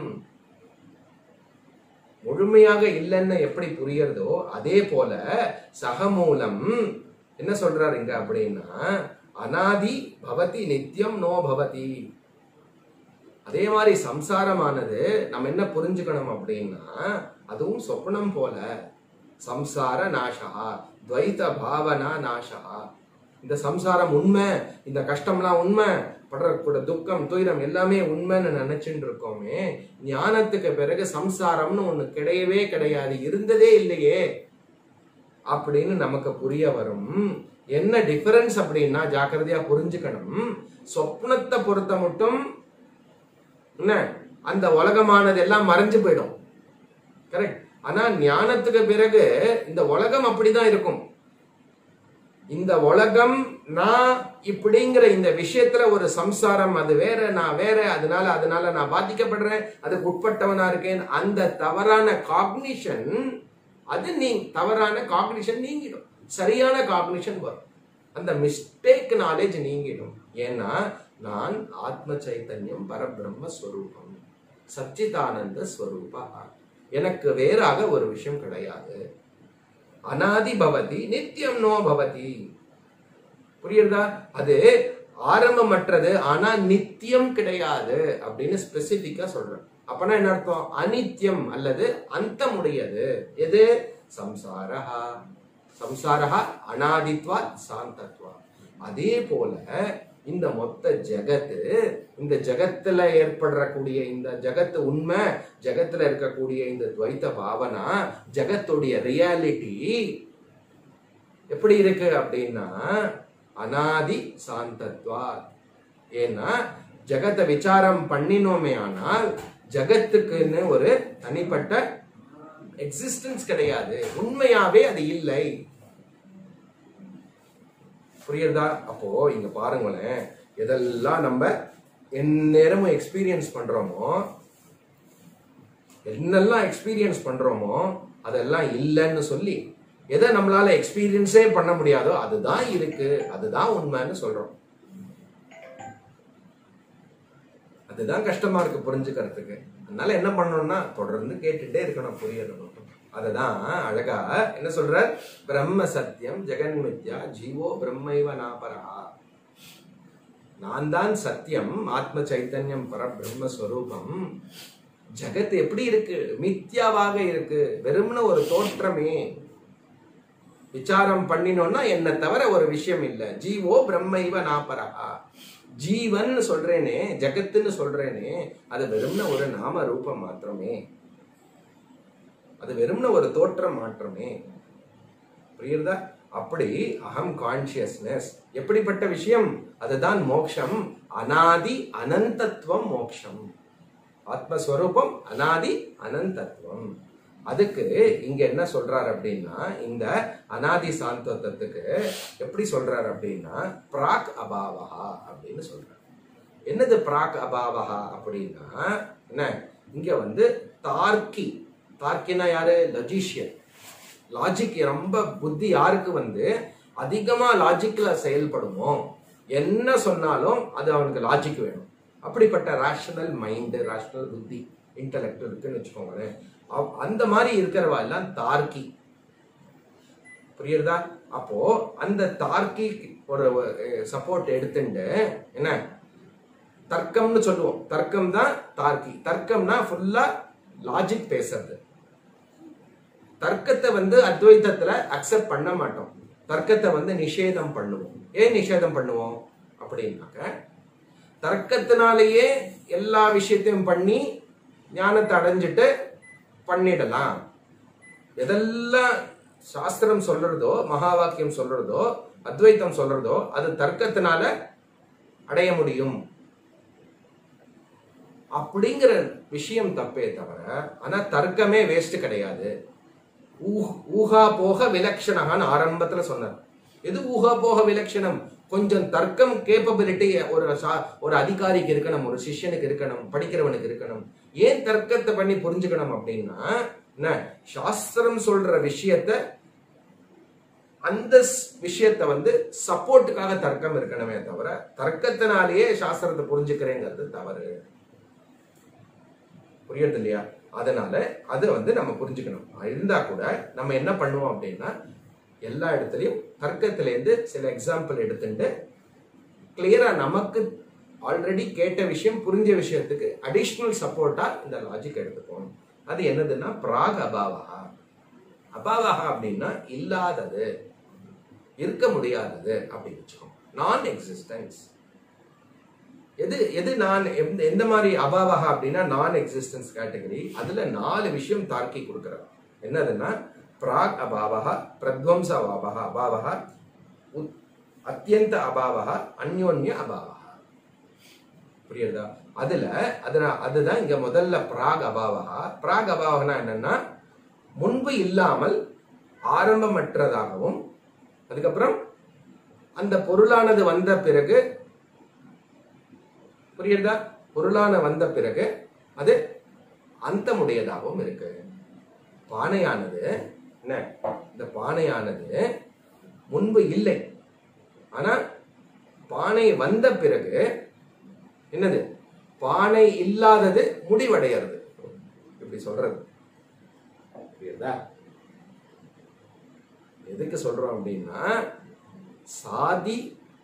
[SPEAKER 1] முழுமையாக இல்லைன்னு எப்படி புரியறதோ அதே போல சகமூலம் என்ன சொல்றாரு இங்க அப்படின்னா, அனாதி பவதி நித்தியம் நோ பவதி. அதே மாதிரி சம்சாரமானது நம்ம என்ன புரிஞ்சுக்கணும் அப்படின்னா, அதுவும் சொப்னம் போல. சம்சார நாசா துவைத பாவனா நாசா. இந்த சம்சாரம் உண்மை, இந்த கஷ்டம்லாம் உண்மை, படுறக்கூட துக்கம் துயரம் எல்லாமே உண்மைன்னு நினைச்சுட்டு இருக்கோமே, ஞானத்துக்கு பிறகு சம்சாரம்னு ஒண்ணு கிடையவே கிடையாது, இருந்ததே இல்லையே அப்படின்னு நமக்கு புரிய வரும். என்ன டிஃபரன்ஸ் அப்படின்னா ஜாக்கிரதையா புரிஞ்சுக்கணும். சொப்னத்தை பொறுத்த மட்டும் என்ன, அந்த உலகமானது எல்லாம் மறைஞ்சு போயிடும், கரெக்ட்? ஆனா ஞானத்துக்கு பிறகு இந்த உலகம் அப்படிதான் இருக்கும். இந்த உலகம் நான் இப்படிங்கிற இந்த விஷயத்துல ஒரு சம்சாரம், அது வேற நான் வேற, அதனால நான் பாதிக்கப்படுறேன், அதுக்கு உட்பட்டவனா இருக்கேன், அந்த தவறான காக்னிஷன், அது தவறான காக்னிஷன் நீங்கிடும், சரியான காக்னிஷன் வரும், அந்த மிஸ்டேக் நாலேஜ் நீங்கிடும். ஏன்னா நான் ஆத்ம சைத்தன்யம் பரபிரம்ம ஸ்வரூபம் சச்சிதானந்த ஸ்வரூபா, எனக்கு வேறாக ஒரு விஷயம் கிடையாது. அனாதி பவதி நித்தியம் நோ பவதி, புரியுதா? அது ஆரம்பமற்றது ஆனா நித்தியம் கிடையாது அப்படின்னு ஸ்பெசிபிக்கா சொல்றேன். அப்பனா என்ன அர்த்தம்? அனித்தியம் அல்லது அந்தமுடையது. எது? சம்சாரஹா. சம்சாரஹா அனாதித்வா சாந்தத்வா. அதே போல இந்த மொத்த ஜகத்து, இந்த ஜகத்துல ஏற்படக்கூடிய இந்த ஜகத்து உண்மை, ஜகத்துல இருக்கக்கூடிய இந்த துவைத்த பாவனா, ஜகத்துடைய ரியாலிட்டி எப்படி இருக்கு அப்படின்னா, அனாதி சாந்தத்வாத். ஏன்னா ஜகத்தை விசாரம் பண்ணினோமே ஆனால் ஜகத்துக்குன்னு ஒரு தனிப்பட்ட எக்ஸிஸ்டன்ஸ் கிடையாது, உண்மையாவே அது இல்லை. புரியுறதா? அப்போ இங்க பாருங்களேன், எதெல்லாம் நம்ம எந்நேரமும் எக்ஸ்பீரியன்ஸ் பண்றோமோ, என்னெல்லாம் எக்ஸ்பீரியன்ஸ் பண்றோமோ அதெல்லாம் இல்லைன்னு சொல்லி எதை நம்மளால எக்ஸ்பீரியன்ஸே பண்ண முடியாதோ அதுதான் இருக்கு, அதுதான் உண்மைன்னு சொல்றோம். அதுதான் கஷ்டமா இருக்கு புரிஞ்சுக்கிறதுக்கு. அதனால என்ன பண்ணணும்னா தொடர்ந்து கேட்டுட்டே இருக்கணும், புரியணும். அததான் அழகா என்ன சொல்ற, பிரம்ம சத்தியம் ஜெகன் மித்யா ஜீவோ பிரம்மைவ நாபரா. நான் தான் சத்தியம், ஆத்ம சைத்தன்யம் பரபிரம்மஸ்வரூபம். ஜகத் எப்படி இருக்கு? மித்யாவாக இருக்கு, வெறும்னு ஒரு தோற்றமே. விசாரம் பண்ணினோம்னா என்ன தவிர ஒரு விஷயம் இல்லை. ஜீவோ பிரம்மைவ நாபரா. ஜீவன் சொல்றேனே, ஜகத்துன்னு சொல்றேனே, அது வெறும்ன ஒரு நாம ரூபம் மாத்திரமே, அது வெறும்ன ஒரு தோற்றம் மாற்றமே. புரியுறதா? அப்படி அகம் கான்சியஸ்னஸ் எப்படிப்பட்ட விஷயம்? அதுதான் மோக்ஷம். அனாதி அனந்தத்துவம் மோக்ஷம். ஆத்மஸ்வரூபம் அனாதி அனந்தத்துவம். அதுக்கு இங்க என்ன சொல்றாரு அப்படின்னா, இந்த அனாதி சாந்தத்துக்கு எப்படி சொல்றாரு அப்படின்னா பிராக் அபாவஹா அப்படின்னு சொல்றாரு. என்னது பிராக் அபாவஹா அப்படின்னா என்ன? இங்க வந்து தார்க்கி, தார்க்கினா யாரு? லஜிஷியன். லாஜிக் ரொம்ப புத்தி யாருக்கு வந்து அதிகமா லாஜிக்ல செயல்படுமோ, என்ன சொன்னாலும் அது அவனுக்கு லாஜிக் வேணும். அப்படிப்பட்ட ரேஷனல் மைண்ட், ரேஷனல் புத்தி, இன்டலெக்ட் இருக்குன்னு வச்சுக்கோங்களேன். அந்த மாதிரி இருக்கிறவா எல்லாம் தார்க்கி. புரியுறதா? அப்போ அந்த தார்க்கி ஒரு சப்போர்ட் எடுத்துட்டு என்ன தர்க்கம்னு சொல்லுவோம். தர்க்கம் தான் தார்க்கி. தர்க்கம்னா ஃபுல்லா லாஜிக் பேசுறது. தர்க்கத்தை வந்து அத்வைத்தத்துல அக்செப்ட் பண்ண மாட்டோம். தர்க்கத்தை வந்து நிஷேதம் பண்ணுவோம். ஏன் நிஷேதம் பண்ணுவோம் அப்படின்னாக்க, தர்க்கத்தினாலேயே எல்லா விஷயத்தையும் பண்ணி ஞானத்தை அடைஞ்சிட்டு பண்ணிடலாம். எதெல்லாம் சாஸ்திரம் சொல்றதோ, மகா வாக்கியம் சொல்றதோ, அத்வைத்தம் சொல்றதோ அது தர்க்கத்தினால அடைய முடியும் அப்படிங்கிற விஷயம் தப்பே தவிர, ஆனா தர்க்கமே வேஸ்ட் கிடையாது. ஊகா போக விலட்சணான்னு ஆரம்பத்துல சொன்னார். எது ஊகா போக விலட்சணம்? கொஞ்சம் தர்க்கம் கேப்பபிலிட்டி ஒரு அதிகாரிக்கு இருக்கணும், ஒரு சிஷ்யனுக்கு இருக்கணும், படிக்கிறவனுக்கு இருக்கணும். ஏன் தர்க்கத்தை பண்ணி புரிஞ்சுக்கணும் அப்படின்னா, என்ன சாஸ்திரம் சொல்ற விஷயத்த, அந்த விஷயத்தை வந்து சப்போர்ட்டுக்காக தர்க்கம் இருக்கணுமே தவிர தர்க்கத்தினாலேயே சாஸ்திரத்தை புரிஞ்சுக்கிறேங்கிறது தவறு. புரியுறது இல்லையா? அதனால அதை வந்து நம்ம புரிஞ்சுக்கணும். இருந்தா கூட நம்ம என்ன பண்ணுவோம் அப்படின்னா, எல்லா இடத்துலையும் தர்க்கத்திலேருந்து சில எக்ஸாம்பிள் எடுத்துட்டு கிளியரா நமக்கு ஆல்ரெடி கேட்ட விஷயம், புரிஞ்ச விஷயத்துக்கு அடிஷனல் சப்போர்ட்டா இந்த லாஜிக் எடுத்துப்போம். அது என்னதுன்னா பிராக் அபாவஹா. அபாவஹா அப்படின்னா இல்லாதது, இருக்க முடியாதது அப்படின்னு வச்சுக்கோம். நான் எக்ஸிஸ்டன்ஸ். எது நான் எந்த மாதிரி அபாவஹா அப்படின்னா நான் எக்ஸிஸ்டன்ஸ் கேட்டகரி. அதுல 4 விஷயம் தார்க்கி கொடுக்கிறார். என்னதுன்னா பிராக் அபாவஹா, பிரத்வம்ச அபாவஹா, அத்தியந்த அபாவஹா, அந்யோன்ய அபாவஹா. புரியுதா? அதுதான் இங்க முதல்ல பிராக் அபாவஹா. பிராக் அபாவனா என்னன்னா முன்பு இல்லாமல் ஆரம்பமற்றதாகவும், அதுக்கப்புறம் அந்த பொருளானது வந்த பிறகு, புரியுதா, பொருளான வந்த பிறகு அது அந்தமுடையதாகவும் இருக்கு. பானையானது என்ன, இந்த பானையானது முன்பு இல்லை, ஆனா பானை வந்த பிறகு என்னது, பானை இல்லாதது முடிவடைகிறது. இப்படி சொல்றது புரியுதா? எதுக்கு சொல்றோம் அப்படின்னா, சாதி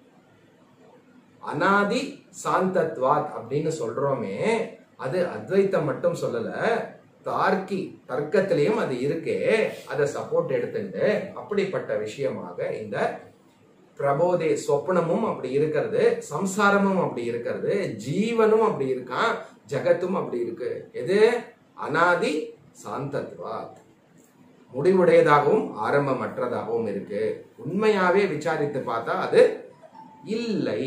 [SPEAKER 1] அனாதி சாந்தத்வாத் அப்படின்னு சொல்றோமே, அது அத்வைத்தம் மட்டும் சொல்லல, தார்க்கி தர்க்கத்திலையும் அது இருக்கே, அதை சப்போர்ட் எடுத்துட்டு அப்படிப்பட்ட விஷயமாக இந்த பிரபோதே சொப்னமும் அப்படி இருக்கிறது, சம்சாரமும் அப்படி இருக்கிறது, ஜீவனும் அப்படி இருக்கான், ஜகத்தும் அப்படி இருக்கு. எது அனாதி சாந்தத்வாத், முடிவுடையதாகவும் ஆரம்பமற்றதாகவும் இருக்கு. உண்மையாவே விசாரித்து பார்த்தா அது இல்லை.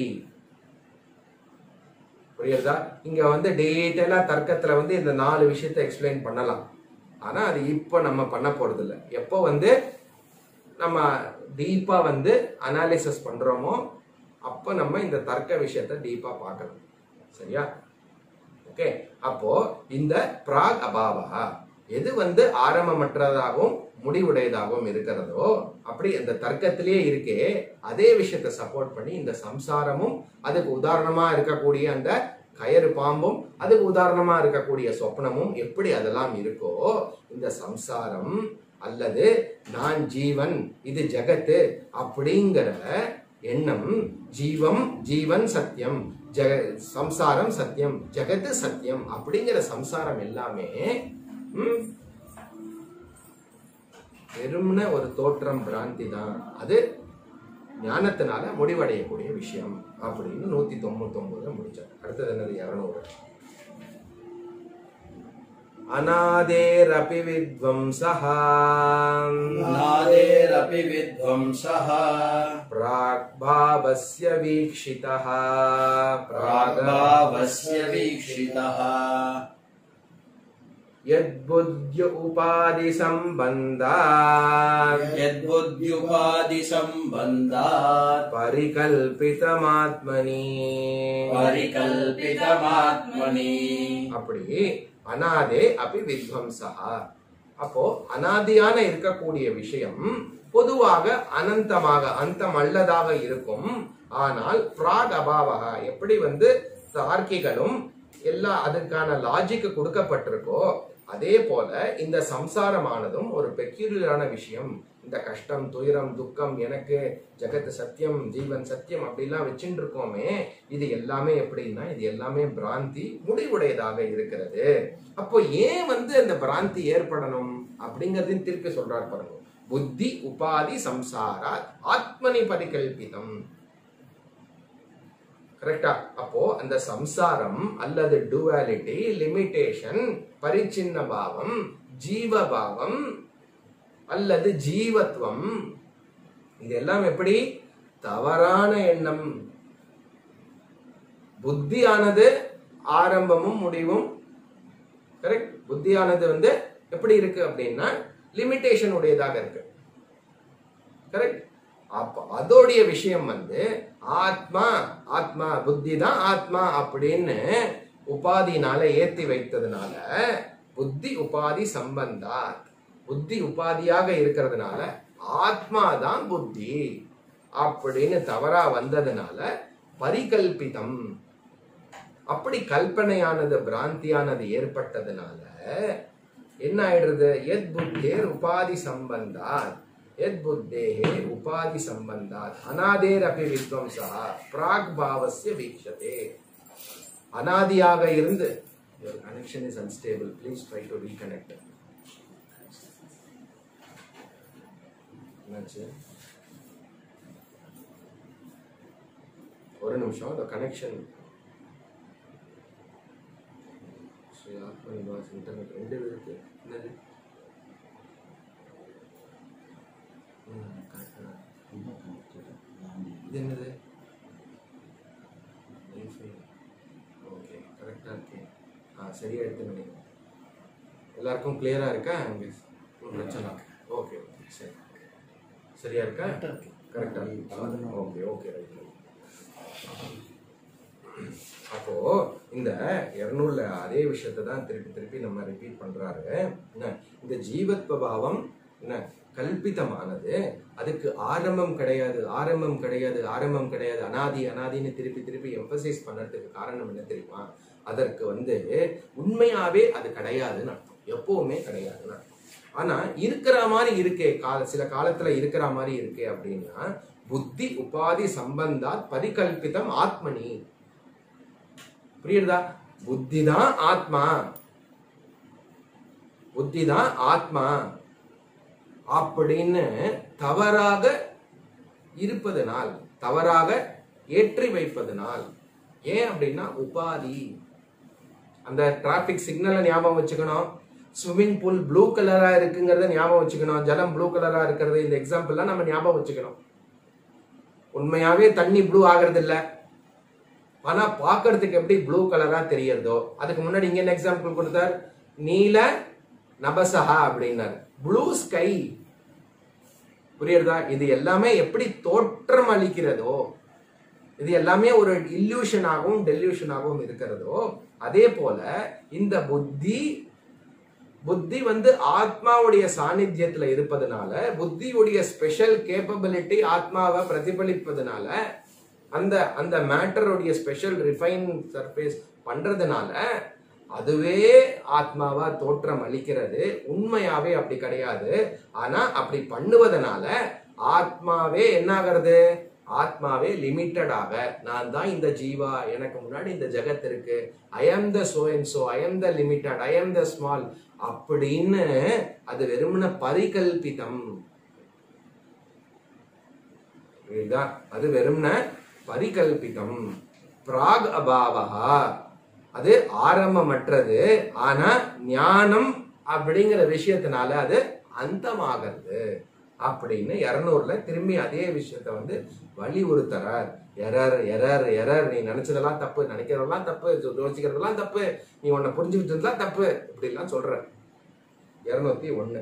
[SPEAKER 1] புரியுதா? இங்க வந்து டீட்டெயிலா தர்க்கத்துல வந்து இந்த 4 விஷயத்தை எக்ஸ்பிளைன் பண்ணலாம். ஆனா அது இப்ப நம்ம பண்ண போறது இல்லை. எப்போ வந்து நம்ம டீப்பா வந்து அனாலிசிஸ் பண்றோமோ அப்ப நம்ம இந்த தர்க்க விஷயத்தை டீப்பா பார்க்கணும். சரியா? ஓகே. அப்போ இந்த பிராக் அபாவா எது வந்து ஆரம்பமற்றதாகவும் முடிவுடையதாகவும் இருக்கிறதோ அப்படி இந்த தர்க்கத்திலேயே இருக்கே, அதே விஷயத்தை சப்போர்ட் பண்ணி இந்த சம்சாரமும் அதுக்கு உதாரணமா இருக்கக்கூடிய அந்த கயறு பாம்பும் அதுக்கு உதாரணமா இருக்கக்கூடிய சொப்னமும் எப்படி அதெல்லாம் இருக்கோ, இந்த சம்சாரம் அல்லது நான் ஜீவன் இது ஜகத்து அப்படிங்கிற எண்ணம், ஜீவன் சத்தியம், சம்சாரம் சத்தியம், ஜகத்து சத்தியம் அப்படிங்கிற சம்சாரம் எல்லாமே வெறும்ன ஒரு தோற்றம், பிராந்தி தான். அது ஞானத்தினால முடிவடையக்கூடிய விஷயம் அப்படின்னு 199 முடிச்சார். அடுத்தது என்னது? 200. அநாதேரபி வித்வம்சஹ பிராக்பாவஸ்ய வீக்ஷிதஹ यद्बुद्ध्य उपाधि संबंधात् परिकल्पितमात्मनि அப்படி அநாதே அபி வித்வம்சஹ. அப்போ அனாதியான இருக்கக்கூடிய விஷயம் பொதுவாக அனந்தமாக அந்தம் அல்லதாக இருக்கும். ஆனால் பிராக் அபாவக எப்படி வந்து தார்க்கிகளும் எல்லா அதுக்கான லாஜிக் கொடுக்கப்பட்டிருக்கோ அதே போல இந்த சம்சாரமானதும் ஒரு பெக்யூலியரான விஷயம். இந்த கஷ்டம், துயரம், துக்கம், எனக்கு ஜகத் சத்தியம், ஜீவன் சத்தியம் அப்படிலாம் வச்சுட்டு இருக்கோமே, இது எல்லாமே எப்படின்னா இது எல்லாமே பிராந்தி, முடிவுடையதாக இருக்கிறது. அப்போ ஏன் வந்து அந்த பிராந்தி ஏற்படணும் அப்படிங்கறதையும் திருப்பி சொல்றாரு பாருங்க. புத்தி உபாதி சம்சாரா ஆத்மனி பரிகல்பிதம். கரெக்டா? அப்போ அந்த சம்சாரம் அல்லது டுவாலிட்டி, லிமிட்டேஷன், பரிச்சின்ன பாவம், ஜீவபாவம் அல்லது ஜீவத்துவம், இதெல்லாம் எப்படி தவறான எண்ணம். புத்தியானது ஆரம்பமும் முடிவும், கரெக்ட்? புத்தியானது வந்து எப்படி இருக்கு அப்படின்னா லிமிட்டேஷன் உடையதாக இருக்கு. கரெக்ட்? அப்ப அதோடைய விஷயம் வந்து ஆத்மா, ஆத்மா புத்தி தான் ஆத்மா அப்படின்னு உபாதினால ஏத்தி வைத்ததுனால புத்தி உபாதி சம்பந்தா, புத்தி உபாதியாக இருக்கிறதுனால ஆத்மா தான் புத்தி அப்படின்னு தவறா வந்ததுனால பரிகல்பிதம். அப்படி கல்பனையானது, பிராந்தியானது ஏற்பட்டதுனால என்ன ஆயிடுறது? எத் புத்தேர் உபாதி சம்பந்தா, यद बुद्धेः उपाधि संबंधात् अनादेरपि विद्वंसः प्राग भावस्य वीक्षते. अनादिயாக இருந்து your connection is unstable, please try to reconnect. என்னாச்சு? ஒரு நிமிஷம், the connection ஸ்ரீ ஆத்ம நிவாஸ் இன்டர்நெட் 2 இருக்கு. என்னது? இது என்னது? ஓகே, கரெக்டா இருக்கு. சரியா எடுத்து நினைக்கிறேன். எல்லாருக்கும் கிளியரா இருக்கா? பிரச்சனை? ஓகே ஓகே, சரி, சரியா இருக்கா? கரெக்டா? Okay okay, right. அப்போ இந்த 200ல அதே விஷயத்தை தான் திருப்பி திருப்பி நம்ம ரிப்பீட் பண்றாரு. என்ன? இந்த ஜீவத்வ பாவம் என்ன கல்பிதமானது, அதுக்கு ஆரம்பம் கிடையாது, ஆரம்பம் கிடையாது, ஆரம்பம் கிடையாது, அனாதி அனாதின்னு திருப்பி திருப்பி எம்பசைஸ் பண்ணறதுக்கு காரணம் என்ன தெரியுமா? அதற்கு வந்து உண்மையாவே அது கிடையாதுன்னு அர்த்தம், எப்பவுமே கிடையாதுன்னு அர்த்தம். ஆனா இருக்கிற மாதிரி இருக்கே, சில காலத்துல இருக்கிற மாதிரி இருக்கே அப்படின்னா புத்தி உபாதி சம்பந்தா பரிகல்பிதம் ஆத்மனி. புரியுதா? புத்தி தான் ஆத்மா, புத்தி தான் ஆத்மா அப்படின்னு தவறாக இருப்பதனால், தவறாக ஏற்றி வைப்பதனால். ஏன் அப்படின்னா உபாதி. அந்த டிராபிக் சிக்னலை ஞாபகம் வச்சுக்கணும். ஸ்விம்மிங் பூல் ப்ளூ கலரா இருக்குங்கிறத ஞாபகம் வச்சுக்கணும். ஜலம் ப்ளூ கலரா இருக்கிறது, இந்த எக்ஸாம்பிள்லாம் நம்ம ஞாபகம் வச்சுக்கணும். உண்மையாவே தண்ணி ப்ளூ ஆகிறது இல்ல, ஆனா பாக்குறதுக்கு எப்படி ப்ளூ கலரா தெரியறதோ. அதுக்கு முன்னாடி இங்க என்ன எக்ஸாம்பிள் கொடுத்தார், நீல நபசஹா அப்படின்னாரு, ப்ளூ ஸ்கை. புரியுறதா? இது எல்லாமே எப்படி தோற்றம் அளிக்கிறதோ, இது எல்லாமே ஒரு இல்லூஷனாகவும் டெல்யூஷனாகவும் இருக்கிறதோ, அதே போல இந்த புத்தி வந்து ஆத்மாவுடைய சாநித்தியத்துல இருப்பதனால, புத்தியுடைய ஸ்பெஷல் கேப்பபிலிட்டி ஆத்மாவை பிரதிபலிப்பதனால, அந்த அந்த மேட்டருடைய ஸ்பெஷல் ரிஃபைன் சர்ஃபேஸ் பண்றதுனால அதுவே ஆத்மாவா தோற்றம் அளிக்கிறது. உண்மையாவே அப்படி கிடையாது. ஆனா அப்படி பண்ணுவதனால ஆத்மாவே என்ன ஆகிறது, ஆத்மாவே லிமிட்டடாக, நான் தான் இந்த ஜீவா, எனக்கு முன்னாடி இந்த ஜெகத் இருக்கு, I am the so and so, I am the limited, I am the small அப்படின்னு அது வெறுமன பரிகல்பிதம். அது வெறுமன பரிகல்பிதம். பிராக் அபாவஹா, அது ஆரம்பமற்றது. ஆனா ஞானம் அப்படிங்கிற விஷயத்தினால அது அந்தமாகிறது அப்படின்னு 200ல திரும்பி அதே விஷயத்த வந்து வலியுறுத்துறார். எரர் எரர் எரர், நீ நினைச்சதெல்லாம் தப்பு, நினைக்கிறதெல்லாம் தப்பு, யோசிக்கிறதெல்லாம் தப்பு, நீ உன்னை புரிஞ்சுக்கிட்டதெல்லாம் தப்பு, இப்படி எல்லாம் சொல்ற. 201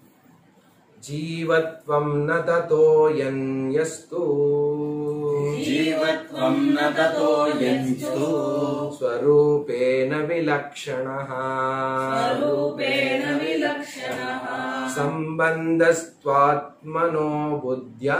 [SPEAKER 1] ஜீவத்வம் ந ததோ யன்யஸ்து,
[SPEAKER 2] ஜீவத்வம் ந ததோ யன்யஸ்து
[SPEAKER 1] ஸ்வரூபேன விலக்ஷணः,
[SPEAKER 2] ஸ்வரூபேன விலக்ஷணः
[SPEAKER 1] சம்பந்தஸ்த்வாத்மனோ புத்யா,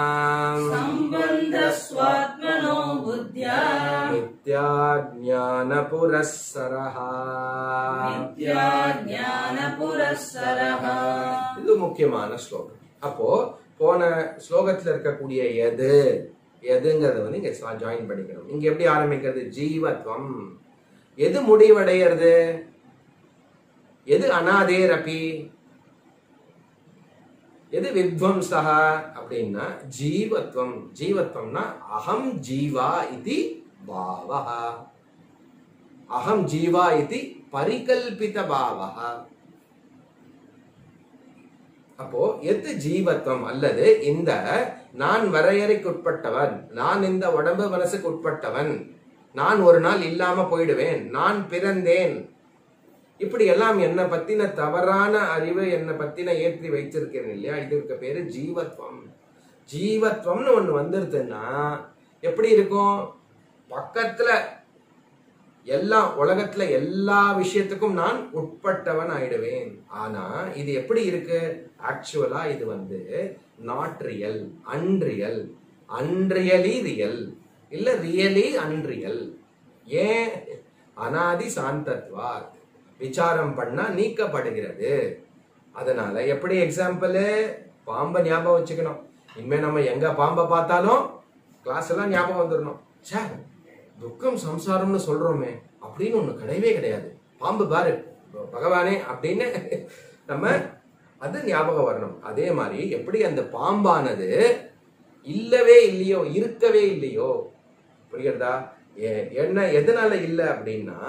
[SPEAKER 2] சம்பந்தஸ்வாத்மனோ புத்யா
[SPEAKER 1] நித்யா ஞான புரஸ்ஸரः,
[SPEAKER 2] நித்யா ஞான புரஸ்ஸரः.
[SPEAKER 1] இது முக்கியமான ஸ்லோகம். அப்போ போன ஸ்லோகத்துல இருக்கக்கூடிய எதுங்கிறத வந்து இங்க ஜாயின் பண்ணிக்கணும். இங்க எப்படி ஆரம்பிக்கிறது, ஜீவத்வம், எது முடிவடைகிறது, எது அநாதேரபி, எது வித்வம்சா அப்படின்னா ஜீவத்வம். ஜீவத்வம்னா அகம் ஜீவா இதி பாவஹ, அகம் ஜீவா இதி பரிகல்பித பாவஹ. அப்போ எது ஜீவத்வம், அல்லது இந்த நான் வரையறைக்குட்பட்டவன், நான் இந்த உடம்பு மனசுக்கு உட்பட்டவன், நான் ஒரு நாள் இல்லாம போயிடுவேன், நான் பிறந்தேன், இப்படி எல்லாம் என்ன பத்தின தவறான அறிவு என்ன பத்தின ஏற்றி வைச்சிருக்கேன் இல்லையா, இதுக்கு பேரு ஜீவத்வம். ஜீவத்வம்னு ஒண்ணு வந்துருதுன்னா எப்படி இருக்கும், பக்கத்துல எல்லாம் உலகத்துல எல்லா விஷயத்துக்கும் நான் உட்பட்டவன் ஆயிடுவேன். ஆனா இது எப்படி இருக்கு, ஆக்சுவலா இது வந்து not real, unreal, unreally real, இல்ல ரியலி அன்ரியல். ஏன், அனாதி சாந்தத்வா, விசாரம் பண்ணா நீக்கப்படுகிறது. அதனால எப்படி எக்ஸாம்பிள், பாம்பை ஞாபகம் வச்சுக்கணும். இனிமே நம்ம எங்க பாம்பை பார்த்தாலும் கிளாஸ் எல்லாம் ஞாபகம் வந்துடணும். சே, துக்கம் சம்சாரம்னு சொல்றோமே அப்படின்னு ஒண்ணு கிடையவே கிடையாது, பாம்பு பாரு பகவானே அப்படின்னு நம்ம அது ஞாபகம் வரணும். அதே மாதிரி எப்படி அந்த பாம்பானது இல்லவே இல்லையோ, இருக்கவே இல்லையோ, புரியுறதா, என்ன எதனால இல்லை அப்படின்னா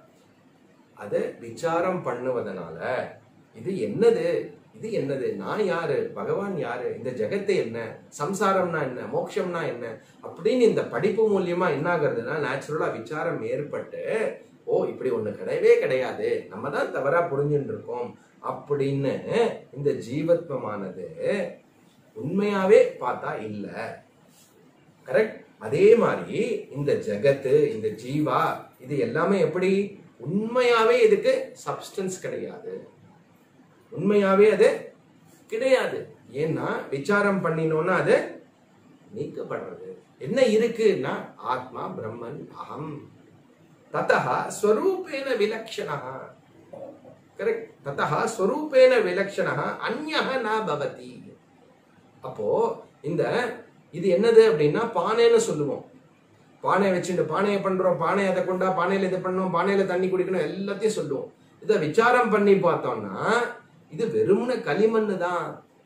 [SPEAKER 1] அது விசாரம் பண்ணுவதனால. இது என்னது, இது என்னது, நான் யாரு, பகவான் யாரு, இந்த ஜெகத்தை என்ன, சம்சாரம்னா என்ன, மோட்சம்னா என்ன அப்படின்னு இந்த படிப்பு மூலியமா என்ன ஆகுறதுன்னா நேச்சுரலா விசாரம் ஏற்பட்டு, ஓ இப்படி ஒண்ணு கிடையவே கிடையாது, நம்ம தான் தவறா புரிஞ்சுட்டு இருக்கோம் அப்படின்னு இந்த ஜீவத்வமானது உண்மையாவே பார்த்தா இல்ல. கரெக்ட். அதே மாதிரி இந்த ஜெகத்து, இந்த ஜீவா, இது எல்லாமே எப்படி உண்மையாவே இதுக்கு சப்ஸ்டன்ஸ் கிடையாது, உண்மையாவே அது கிடையாது. ஏன்னா விசாரம் பண்ணினோம்னா அது நீக்கப்படுறது. என்ன இருக்குன்னா ஆத்மா பிரம்மன் அகம், ததஹ ஸ்வரூபேன விலக்ஷணஹ. கரெக்ட். ததஹ ஸ்வரூபேன விலக்ஷணஹ அன்யஹ ந பவதி. அப்போ இந்த இது என்னது அப்படின்னா பானைன்னு சொல்லுவோம். பானை வச்சுட்டு பானையை பண்றோம், பானை அதை கொண்டா, பானையில இது பண்ணணும், பானையில தண்ணி குடிக்கணும், எல்லாத்தையும் சொல்லுவோம். இதை விசாரம் பண்ணி பார்த்தோம்னா இது வெறும்ன களிமண்ணு தான்.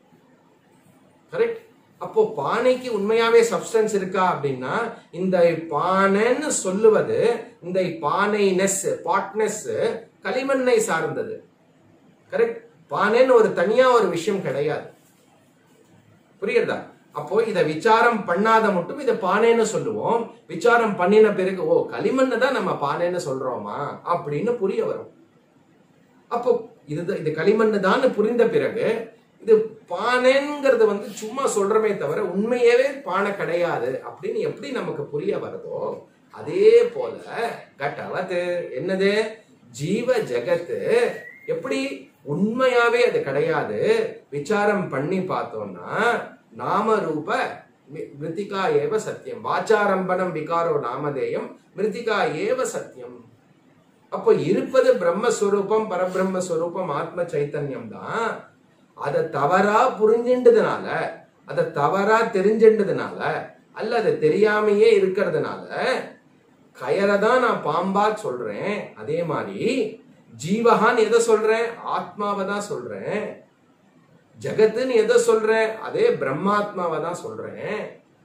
[SPEAKER 1] கரெக்ட். அப்போ பானைக்கு உண்மையாவே சப்ஸ்டன்ஸ் இருக்கா அப்படின்னா இந்த பானைன்னு சொல்லுவது, இந்த பானைனஸ், பாட்னஸ் களிமண்ணை சார்ந்தது. கரெக்ட். பானைன்னு ஒரு தனியா ஒரு விஷயம் கிடையாது. புரியுதா? அப்போ இத விசாரம் பண்ணாத மட்டும் இத பானைன்னு சொல்லுவோம். விசாரம் பண்ணின பிறகு ஓ களிமண்ணை தான் நம்ம பானைன்னு சொல்றோமா அப்படின்னு புரிய வரும். அப்போ இது களிமண்ணு தான் புரிந்த பிறகு இது பானைங்கிறது சும்மா சொல்றமே தவிர உண்மையவே பானை கிடையாது அப்படின்னு எப்படி நமக்கு புரிய வருதோ அதே போல கட்டவத்து என்னது ஜீவ ஜகத்து எப்படி உண்மையாவே அது கிடையாது. விசாரம் பண்ணி பார்த்தோம்னா நாம ரூப மிருத்திகா ஏவ சத்தியம், வாச்சாரம்பணம் விகாரோ நாமதேயம் மிருத்திகா ஏவ சத்தியம். அப்போ இருப்பது பிரம்மஸ்வரூபம், பரபிரம்மஸ்வரூபம், ஆத்ம சைத்தன்யம் தான். அதை தவறா புரிஞ்சின்றதுனால, அதை தவறா தெரிஞ்சின்றதுனால, அல்ல அதை தெரியாமையே இருக்கிறதுனால கயறதான் நான் பாம்பா சொல்றேன். அதே மாதிரி ஜீவகான்னு எதை சொல்றேன்? ஆத்மாவை தான் சொல்றேன். ஜகத்துன்னு எதை சொல்றேன்? அதே பிரம்மாத்மாவை தான் சொல்றேன்.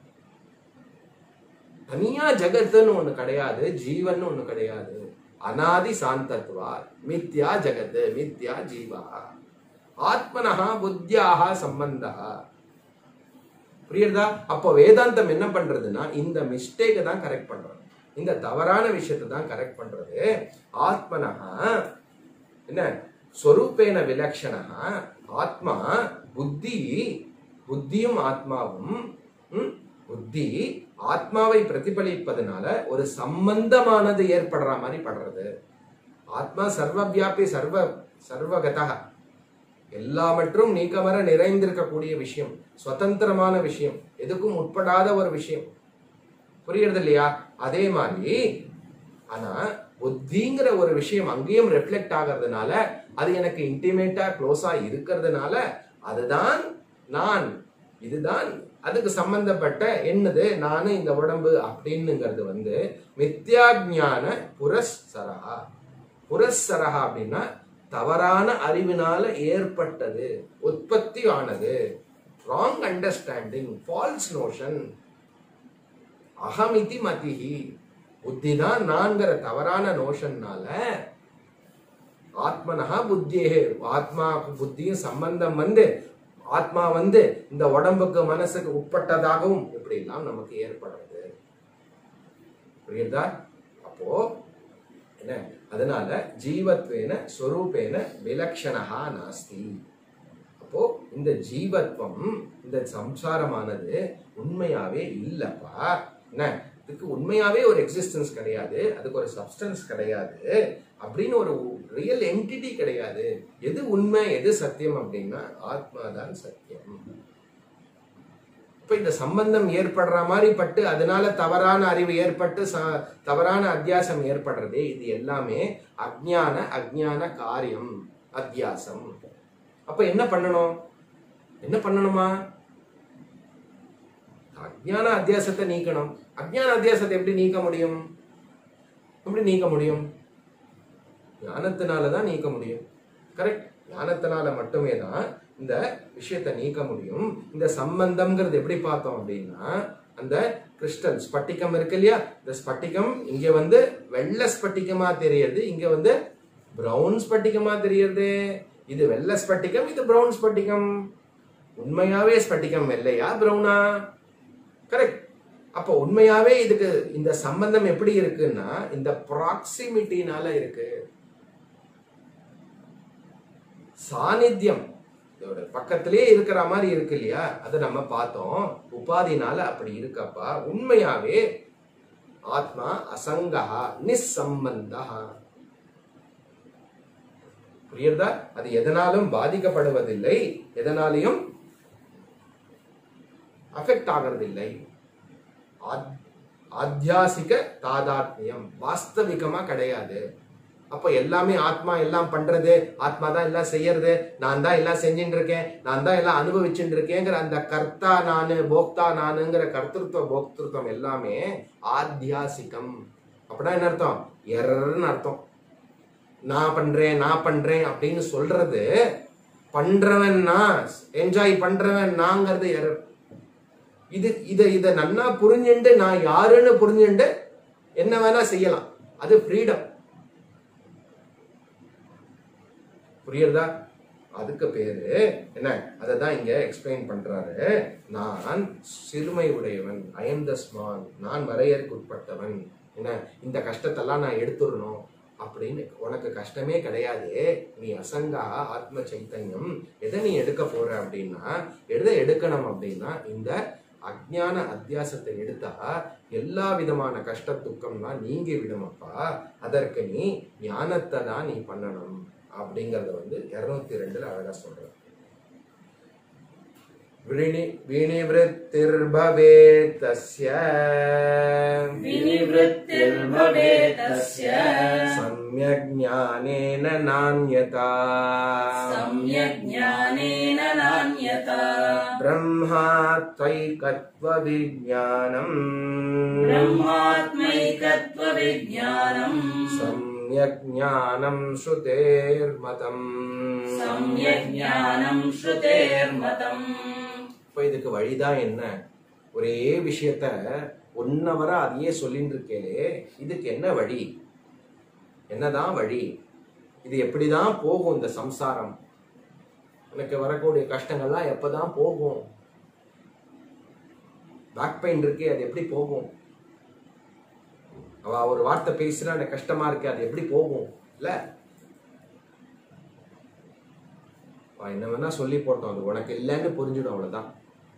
[SPEAKER 1] தனியா ஜகத்துன்னு ஒண்ணு கிடையாது, ஜீவன் ஒண்ணு கிடையாது. அநாதி சாந்தத்வா மித்யா ஜகத் மித்யா ஜீவா ஆத்மனஹா புத்தியாக சம்பந்தா. புரியுதா? அப்போ வேதாந்தம் என்ன பண்றதுன்னா இந்த மிஸ்டேக்கை தான் கரெக்ட் பண்றது, இந்த தவறான விஷயத்தை தான் கரெக்ட் பண்றது. ஆத்மனஹா என்ன ஸ்வரூபேன விலக்ஷணா, ஆத்மா புத்தி, புத்தியும் ஆத்மாவும் புத்தி ஆத்மாவை பிரதிபலிப்பதனால ஒரு சம்பந்தமானது ஏற்படுற மாதிரி படுறது. ஆத்மா சர்வவியாபி சர்வகதா, எல்லாவற்றும் நீக்கமர நிறைந்திருக்கக்கூடிய விஷயம், சுதந்திரமான விஷயம், எதுக்கும் உட்படாத ஒரு விஷயம். புரியுறது இல்லையா? அதே மாதிரி ஆனா புத்திங்கிற ஒரு விஷயம் அங்கேயும் ரிஃப்ளெக்ட் ஆகிறதுனால, அது எனக்கு இன்டிமேட்டா க்ளோஸா இருக்கிறதுனால அதுதான் நான், இதுதான் அதுக்கு சம்பந்தப்பட்ட என்னது நானு இந்த உடம்பு அப்படின்னுங்கிறது மித்யாஜ்ஞான புரஸ்சரஹா. புரஸ்சரஹா அப்படின்னா தவறான அறிவினால ஏற்பட்டது, உற்பத்தி ஆனது, ராங் அண்டர்ஸ்டாண்டிங், ஃபால்ஸ் நோஷன். அகமிதி மதிஹி, புத்தி தான் நான்கிற தவறான நோஷன்னால ஆத்மனஹா புத்தியே, ஆத்மா புத்தியும் சம்பந்தம் ஆத்மா இந்த உடம்புக்கு மனசுக்கு உட்பட்டதாகவும் இப்படி எல்லாம் நமக்கு ஏற்படுறது. புரியுதா? அப்போ என்ன, அதனால ஜீவத்வேன ஸ்வரூபேன விலக்ஷணஹா நாஸ்தி. அப்போ இந்த ஜீவத்வம், இந்த சம்சாரமானது உண்மையாவே இல்லப்பா. என்ன, இதுக்கு உண்மையாவே ஒரு எக்ஸிஸ்டன்ஸ் கிடையாது, அதுக்கு ஒரு சப்ஸ்டன்ஸ் கிடையாது, அப்படின்னு ஒரு ரியல் என்டிட்டி கிடையாது. எது உண்மை எது சத்தியம் அப்படின்னா ஆத்மாதான் சத்தியம். இப்ப இந்த சம்பந்தம் ஏற்படுற மாதிரி பட்டு அதனால தவறான அறிவு ஏற்பட்டு தவறான அத்தியாசம் ஏற்படுறதே, இது எல்லாமே அஜ்ஞான காரியம், அத்தியாசம். அப்ப என்ன பண்ணணும்? என்ன பண்ணணுமா? அஜ்ஞான அத்தியாசத்தை நீக்கணும். அஜ்ஞான அத்தியாசத்தை எப்படி நீக்க முடியும்? எப்படி நீக்க முடியும்? ஞானத்தினாலதான் நீக்க முடியும். கரெக்ட்? ஞானத்தினால மட்டுமே தான் இந்த விஷயத்தை நீக்க முடியும். இந்த சம்பந்தம்ங்கிறது எப்படி பார்த்தோம் அப்படின்னா, அந்த கிறிஸ்டல் ஸ்பட்டிகம் இருக்கு இல்லையா, இந்த ஸ்பட்டிகம் இங்க வெள்ளை ஸ்பட்டிகமா தெரியுது, இங்க பிரவுன் ஸ்பட்டிகமா தெரியுது. இது வெள்ளை ஸ்பட்டிகம், இது பிரவுன் ஸ்பட்டிகம். உண்மையாவே ஸ்பட்டிகம் வெள்ளையா பிரவுனா? கரெக்ட். அப்ப உண்மையாவே இதுக்கு இந்த சம்பந்தம் எப்படி இருக்குன்னா இந்த ப்ராக்சிமிட்டினால இருக்கு. சாநித்தியம் இதோட பக்கத்திலே இருக்கிற மாதிரி இருக்கு இல்லையா, அதை நம்ம பார்த்தோம். உபாதினால அப்படி இருக்கப்பா. உண்மையாவே ஆத்மா அசங்கா நிசம்பந்தா. புரியுதா? அது எதனாலும் பாதிக்கப்படுவதில்லை, எதனாலையும் அஃபெக்ட் ஆகிறதில்லை. ஆத்தியாசிக தாதாத்மியம், வாஸ்தவிகமா கிடையாது. அப்ப எல்லாமே ஆத்மா எல்லாம் பண்றது, ஆத்மா தான் எல்லாம் செய்யறது, நான் தான் எல்லாம் செஞ்சுட்டு இருக்கேன், நான் தான் எல்லாம் அனுபவிச்சுட்டு இருக்கேங்கிற அந்த கர்த்தா நானு போக்தா நானுங்கிற கர்த்திருவ போக்திருத்தம் எல்லாமே ஆத்தியாசிகம். அப்படின்னா என்ன அர்த்தம்? எரர்னு அர்த்தம். நான் பண்றேன் அப்படின்னு சொல்றது, பண்றவன் நான், என்ஜாய் பண்றவன் நாங்கிறது எரர். இத நன்னா புரிஞ்சுண்டு நான் யாருன்னு புரிஞ்சுண்டு என்ன வேணா செய்யலாம், அது ஃப்ரீடம். புரியுறதா? அதுக்கு பேரு என்ன, அதை தான் இங்க எக்ஸ்பிளைன் பண்றாரு. நான் சிறுமை உடையவன், ஐ எம் த ஸ்மால், நான் வரையறுக்கு உட்பட்டவன், என்ன இந்த கஷ்டத்தெல்லாம் நான் எடுத்துடணும் அப்படின்னு உனக்கு கஷ்டமே கிடையாது. நீ அசங்கா ஆத்ம சைத்தன்யம். எதை நீ எடுக்க போற அப்படின்னா, எதை எடுக்கணும் அப்படின்னா இந்த அஜ்ஞான அத்தியாசத்தை எடுத்தா எல்லா விதமான கஷ்ட துக்கம்லாம் நீங்கி விடுமப்பா. அதற்கு நீ ஞானத்தை தான் நீ பண்ணணும் அப்படிங்கறத 202 அழகா சொல்ற. வினிவிருத்திர்பவேத் தஸ்ய சம்யக் ஞானேன நான்யதா பிரம்மாத்மைகத்வ விஞ்ஞானம் சம்யக் ஞானம் ஸ்ருதேர்மதம். இப்ப இதுக்கு வழிதான் என்ன? ஒரே விஷயத்த 1 hour அதையே சொல்லிட்டு இருக்கேலே, இதுக்கு என்ன வழி? என்னதான் வழி? இது எப்படிதான் போகும்? இந்த சம்சாரம் எனக்கு வரக்கூடிய கஷ்டங்கள்லாம் எப்பதான் போகும்? பேக் பெயின் இருக்கே, அது எப்படி போகும்? அவ ஒரு வார்த்தை பேசுறா, எனக்கு கஷ்டமா இருக்கு, அது எப்படி போகும்? இல்ல என்ன வேணா சொல்லி போட்டோம், அது உனக்கு இல்லைன்னு புரிஞ்சிடும், அவ்வளவுதான்.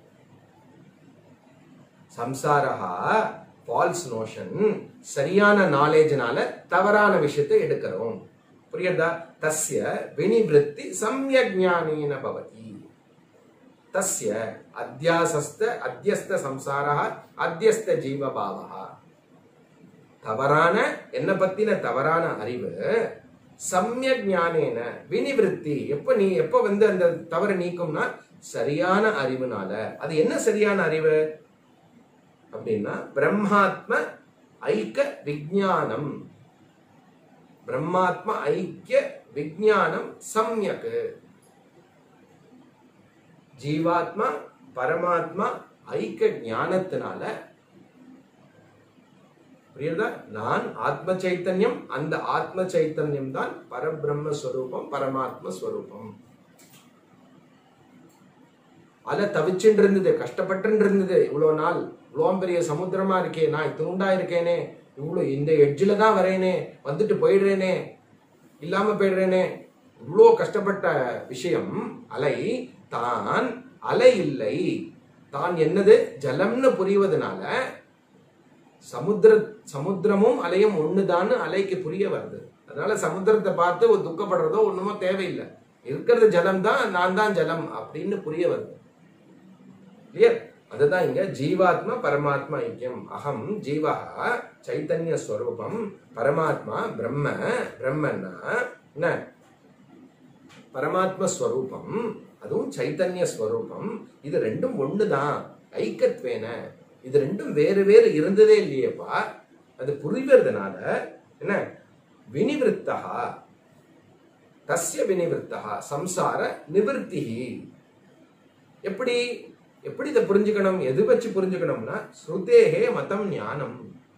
[SPEAKER 1] சம்சாரஹா ஃபால்ஸ் நோஷன், சரியான நாலேஜ்னால தவறான விஷயத்தை எடுக்கிறோம். புரியுதா? தஸ்ய வினிவிருத்தி சம்யக் ஞானேன பவதி. தஸ்ய அத்தியஸ்த சம்சாரஹ அத்தியஸ்த ஜீவபாவஹ. தவறான என்ன பத்தின தவறான அறிவு சம்யக் ஞானேன வினிவிருத்தி. எப்ப அந்த தவறு நீக்கும்னா சரியான அறிவுனால. அது என்ன சரியான அறிவு அப்படின்னா பிரம்மாத்ம ஐக்கிய விஞ்ஞானம். பிரம்மாத்ம ஐக்கிய விஞ்ஞானம் சம்யக். ஜீவாத்மா பரமாத்மா ஐக்கிய ஞானத்தினால, புரியுதா? நான் ஆத்ம சைத்தன்யம், அந்த ஆத்ம சைத்தன்யம் தான் பரபிரம்ம ஸ்வரூபம், பரமாத்ம ஸ்வரூபம். அல தவிச்சுட்டு இருந்தது, கஷ்டப்பட்டு இருந்தது இவ்வளவு நாள். இவ்வளவு பெரிய சமுத்திரமா இருக்கே, நான் துண்டா இருக்கேனே, இவ்வளவு இந்த எட்ஜில தான் வரேனே, வந்துட்டு போயிடுறேனே, இல்லாம போயிடுறேனே, இவ்வளோ கஷ்டப்பட்ட விஷயம். அலை தான் அலை இல்லை, தான் என்னது ஜலம்னு புரிவதனால சமுத்திரமும் அலையும் ஒண்ணுதான் அலைக்கு புரிய வருது. அதனால சமுத்திரத்தை பார்த்து ஒரு துக்கப்படுறதோ ஒண்ணுமோ தேவையில்லை. இருக்கிறது ஜலம் தான், நான் தான் ஜலம் அப்படின்னு புரிய வருது. கிளியர்? அதுதான் இங்க ஜீவாத்மா பரமாத்மா ஐக்கியம். அகம் ஜீவா சைத்தன்ய ஸ்வரூபம், பரமாத்மா பிரம்ம. பிரம்மன்னா என்ன? பரமாத்ம ஸ்வரூபம், அதுவும் சைத்தன்ய ஸ்வரூபம். இது ரெண்டும் ஒண்ணுதான், ஐக்கத்வேன. இது ரெண்டும் வேறு வேறு இருந்ததே இல்லையப்பா. அது புரிவதனால என்ன? வினிவிருத்தா தஸ்ய வினிவிருத்தா சம்சார நிவர்த்தி. எப்படி இதை புரிஞ்சுக்கணும்? எது வச்சு புரிஞ்சுக்கணும்னா ஸ்ருதேஹே மதம் ஞானம்.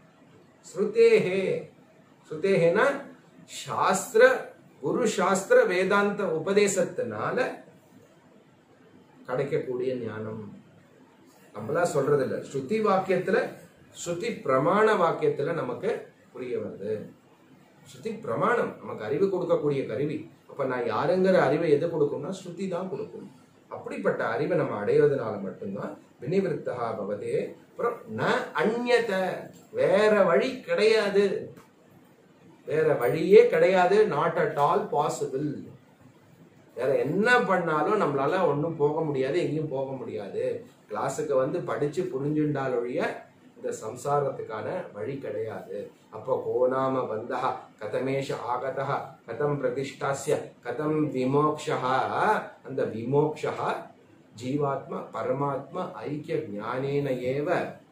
[SPEAKER 1] ஸ்ருதேஹேனா சாஸ்திர, குரு சாஸ்திர வேதாந்த உபதேசத்தினால கிடைக்கக்கூடிய ஞானம். நம்மளா சொல்றது இல்ல, ஸ்ருதி வாக்கியத்துல, ஸ்ருதி பிரமாண வாக்கியத்துல நமக்கு புரிய வருது. ஸ்ருதி பிரமாணம் நமக்கு அறிவு கொடுக்கக்கூடிய கருவி. அப்ப நான் யாருங்கிற அறிவை எது கொடுக்கும்னா ஸ்ருதி தான் கொடுக்கும். அப்படிப்பட்ட அறிவை நம்ம அடைவதனால மட்டும்தான் வினிவிருத்தா பவதே. அப்புறம் ந அந்யத, வேற வழி கிடையாது, வேற வழியே கிடையாது. Not at all possible. வேற என்ன பண்ணாலும் நம்மளால ஒன்றும் போக முடியாது, எங்கேயும் போக முடியாது. கிளாஸுக்கு வந்து படிச்சு புரிஞ்சுண்டால் ஒழிய இந்த சம்சாரத்துக்கான வழி கிடையாது. அப்போ கோநாம பந்தா கதமேஷ ஆகதா கதம் பிரதிஷ்டாஸ்ய கதம் விமோக்ஷா. அந்த விமோக்ஷா ஜீவாத்மா பரமாத்மா ஐக்கிய ஞானேன ஏவ.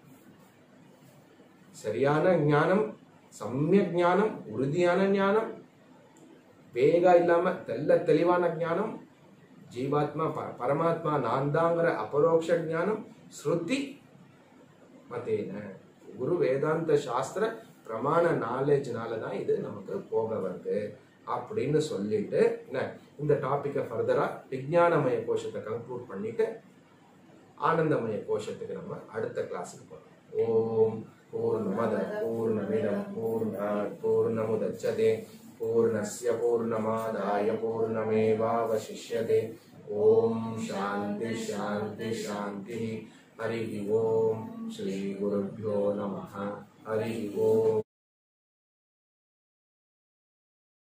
[SPEAKER 1] சரியான ஞானம், சம்யக் ஞானம், உறுதியான ஞானம், வேகா இல்லாம தெளிவான ஞானம், ஜீவாத்மா பரமாத்மா நான் தாங்கிற அபரோக்ஷ ஞானம், ஸ்ருதி மதேன குரு வேதாந்த சாஸ்திர பிரமாண நாலேஜ்னால தான் இது நமக்கு போக வருது. அப்படின்னு சொல்லிட்டு என்ன இந்த டாபிக்கை ஃபர்தரா விஞ்ஞானமய கோஷத்தை கன்க்ளூட் பண்ணிட்டு ஆனந்தமய கோஷத்துக்கு நம்ம அடுத்த கிளாஸுக்கு போறோம். ஓம் பூர்ணமத பூர்ணமிதம் பூர்ணாத் பூர்ணமுதச்யதே பூர்ணஸ்ய பூர்ணமாதாய பூர்ணமேவாவசிஷ்யதே. ஓம் சாந்தி சாந்தி சாந்தி. ஹரி ஓம். ஸ்ரீ குருभ्यो நமः. ஹரி ஓம்.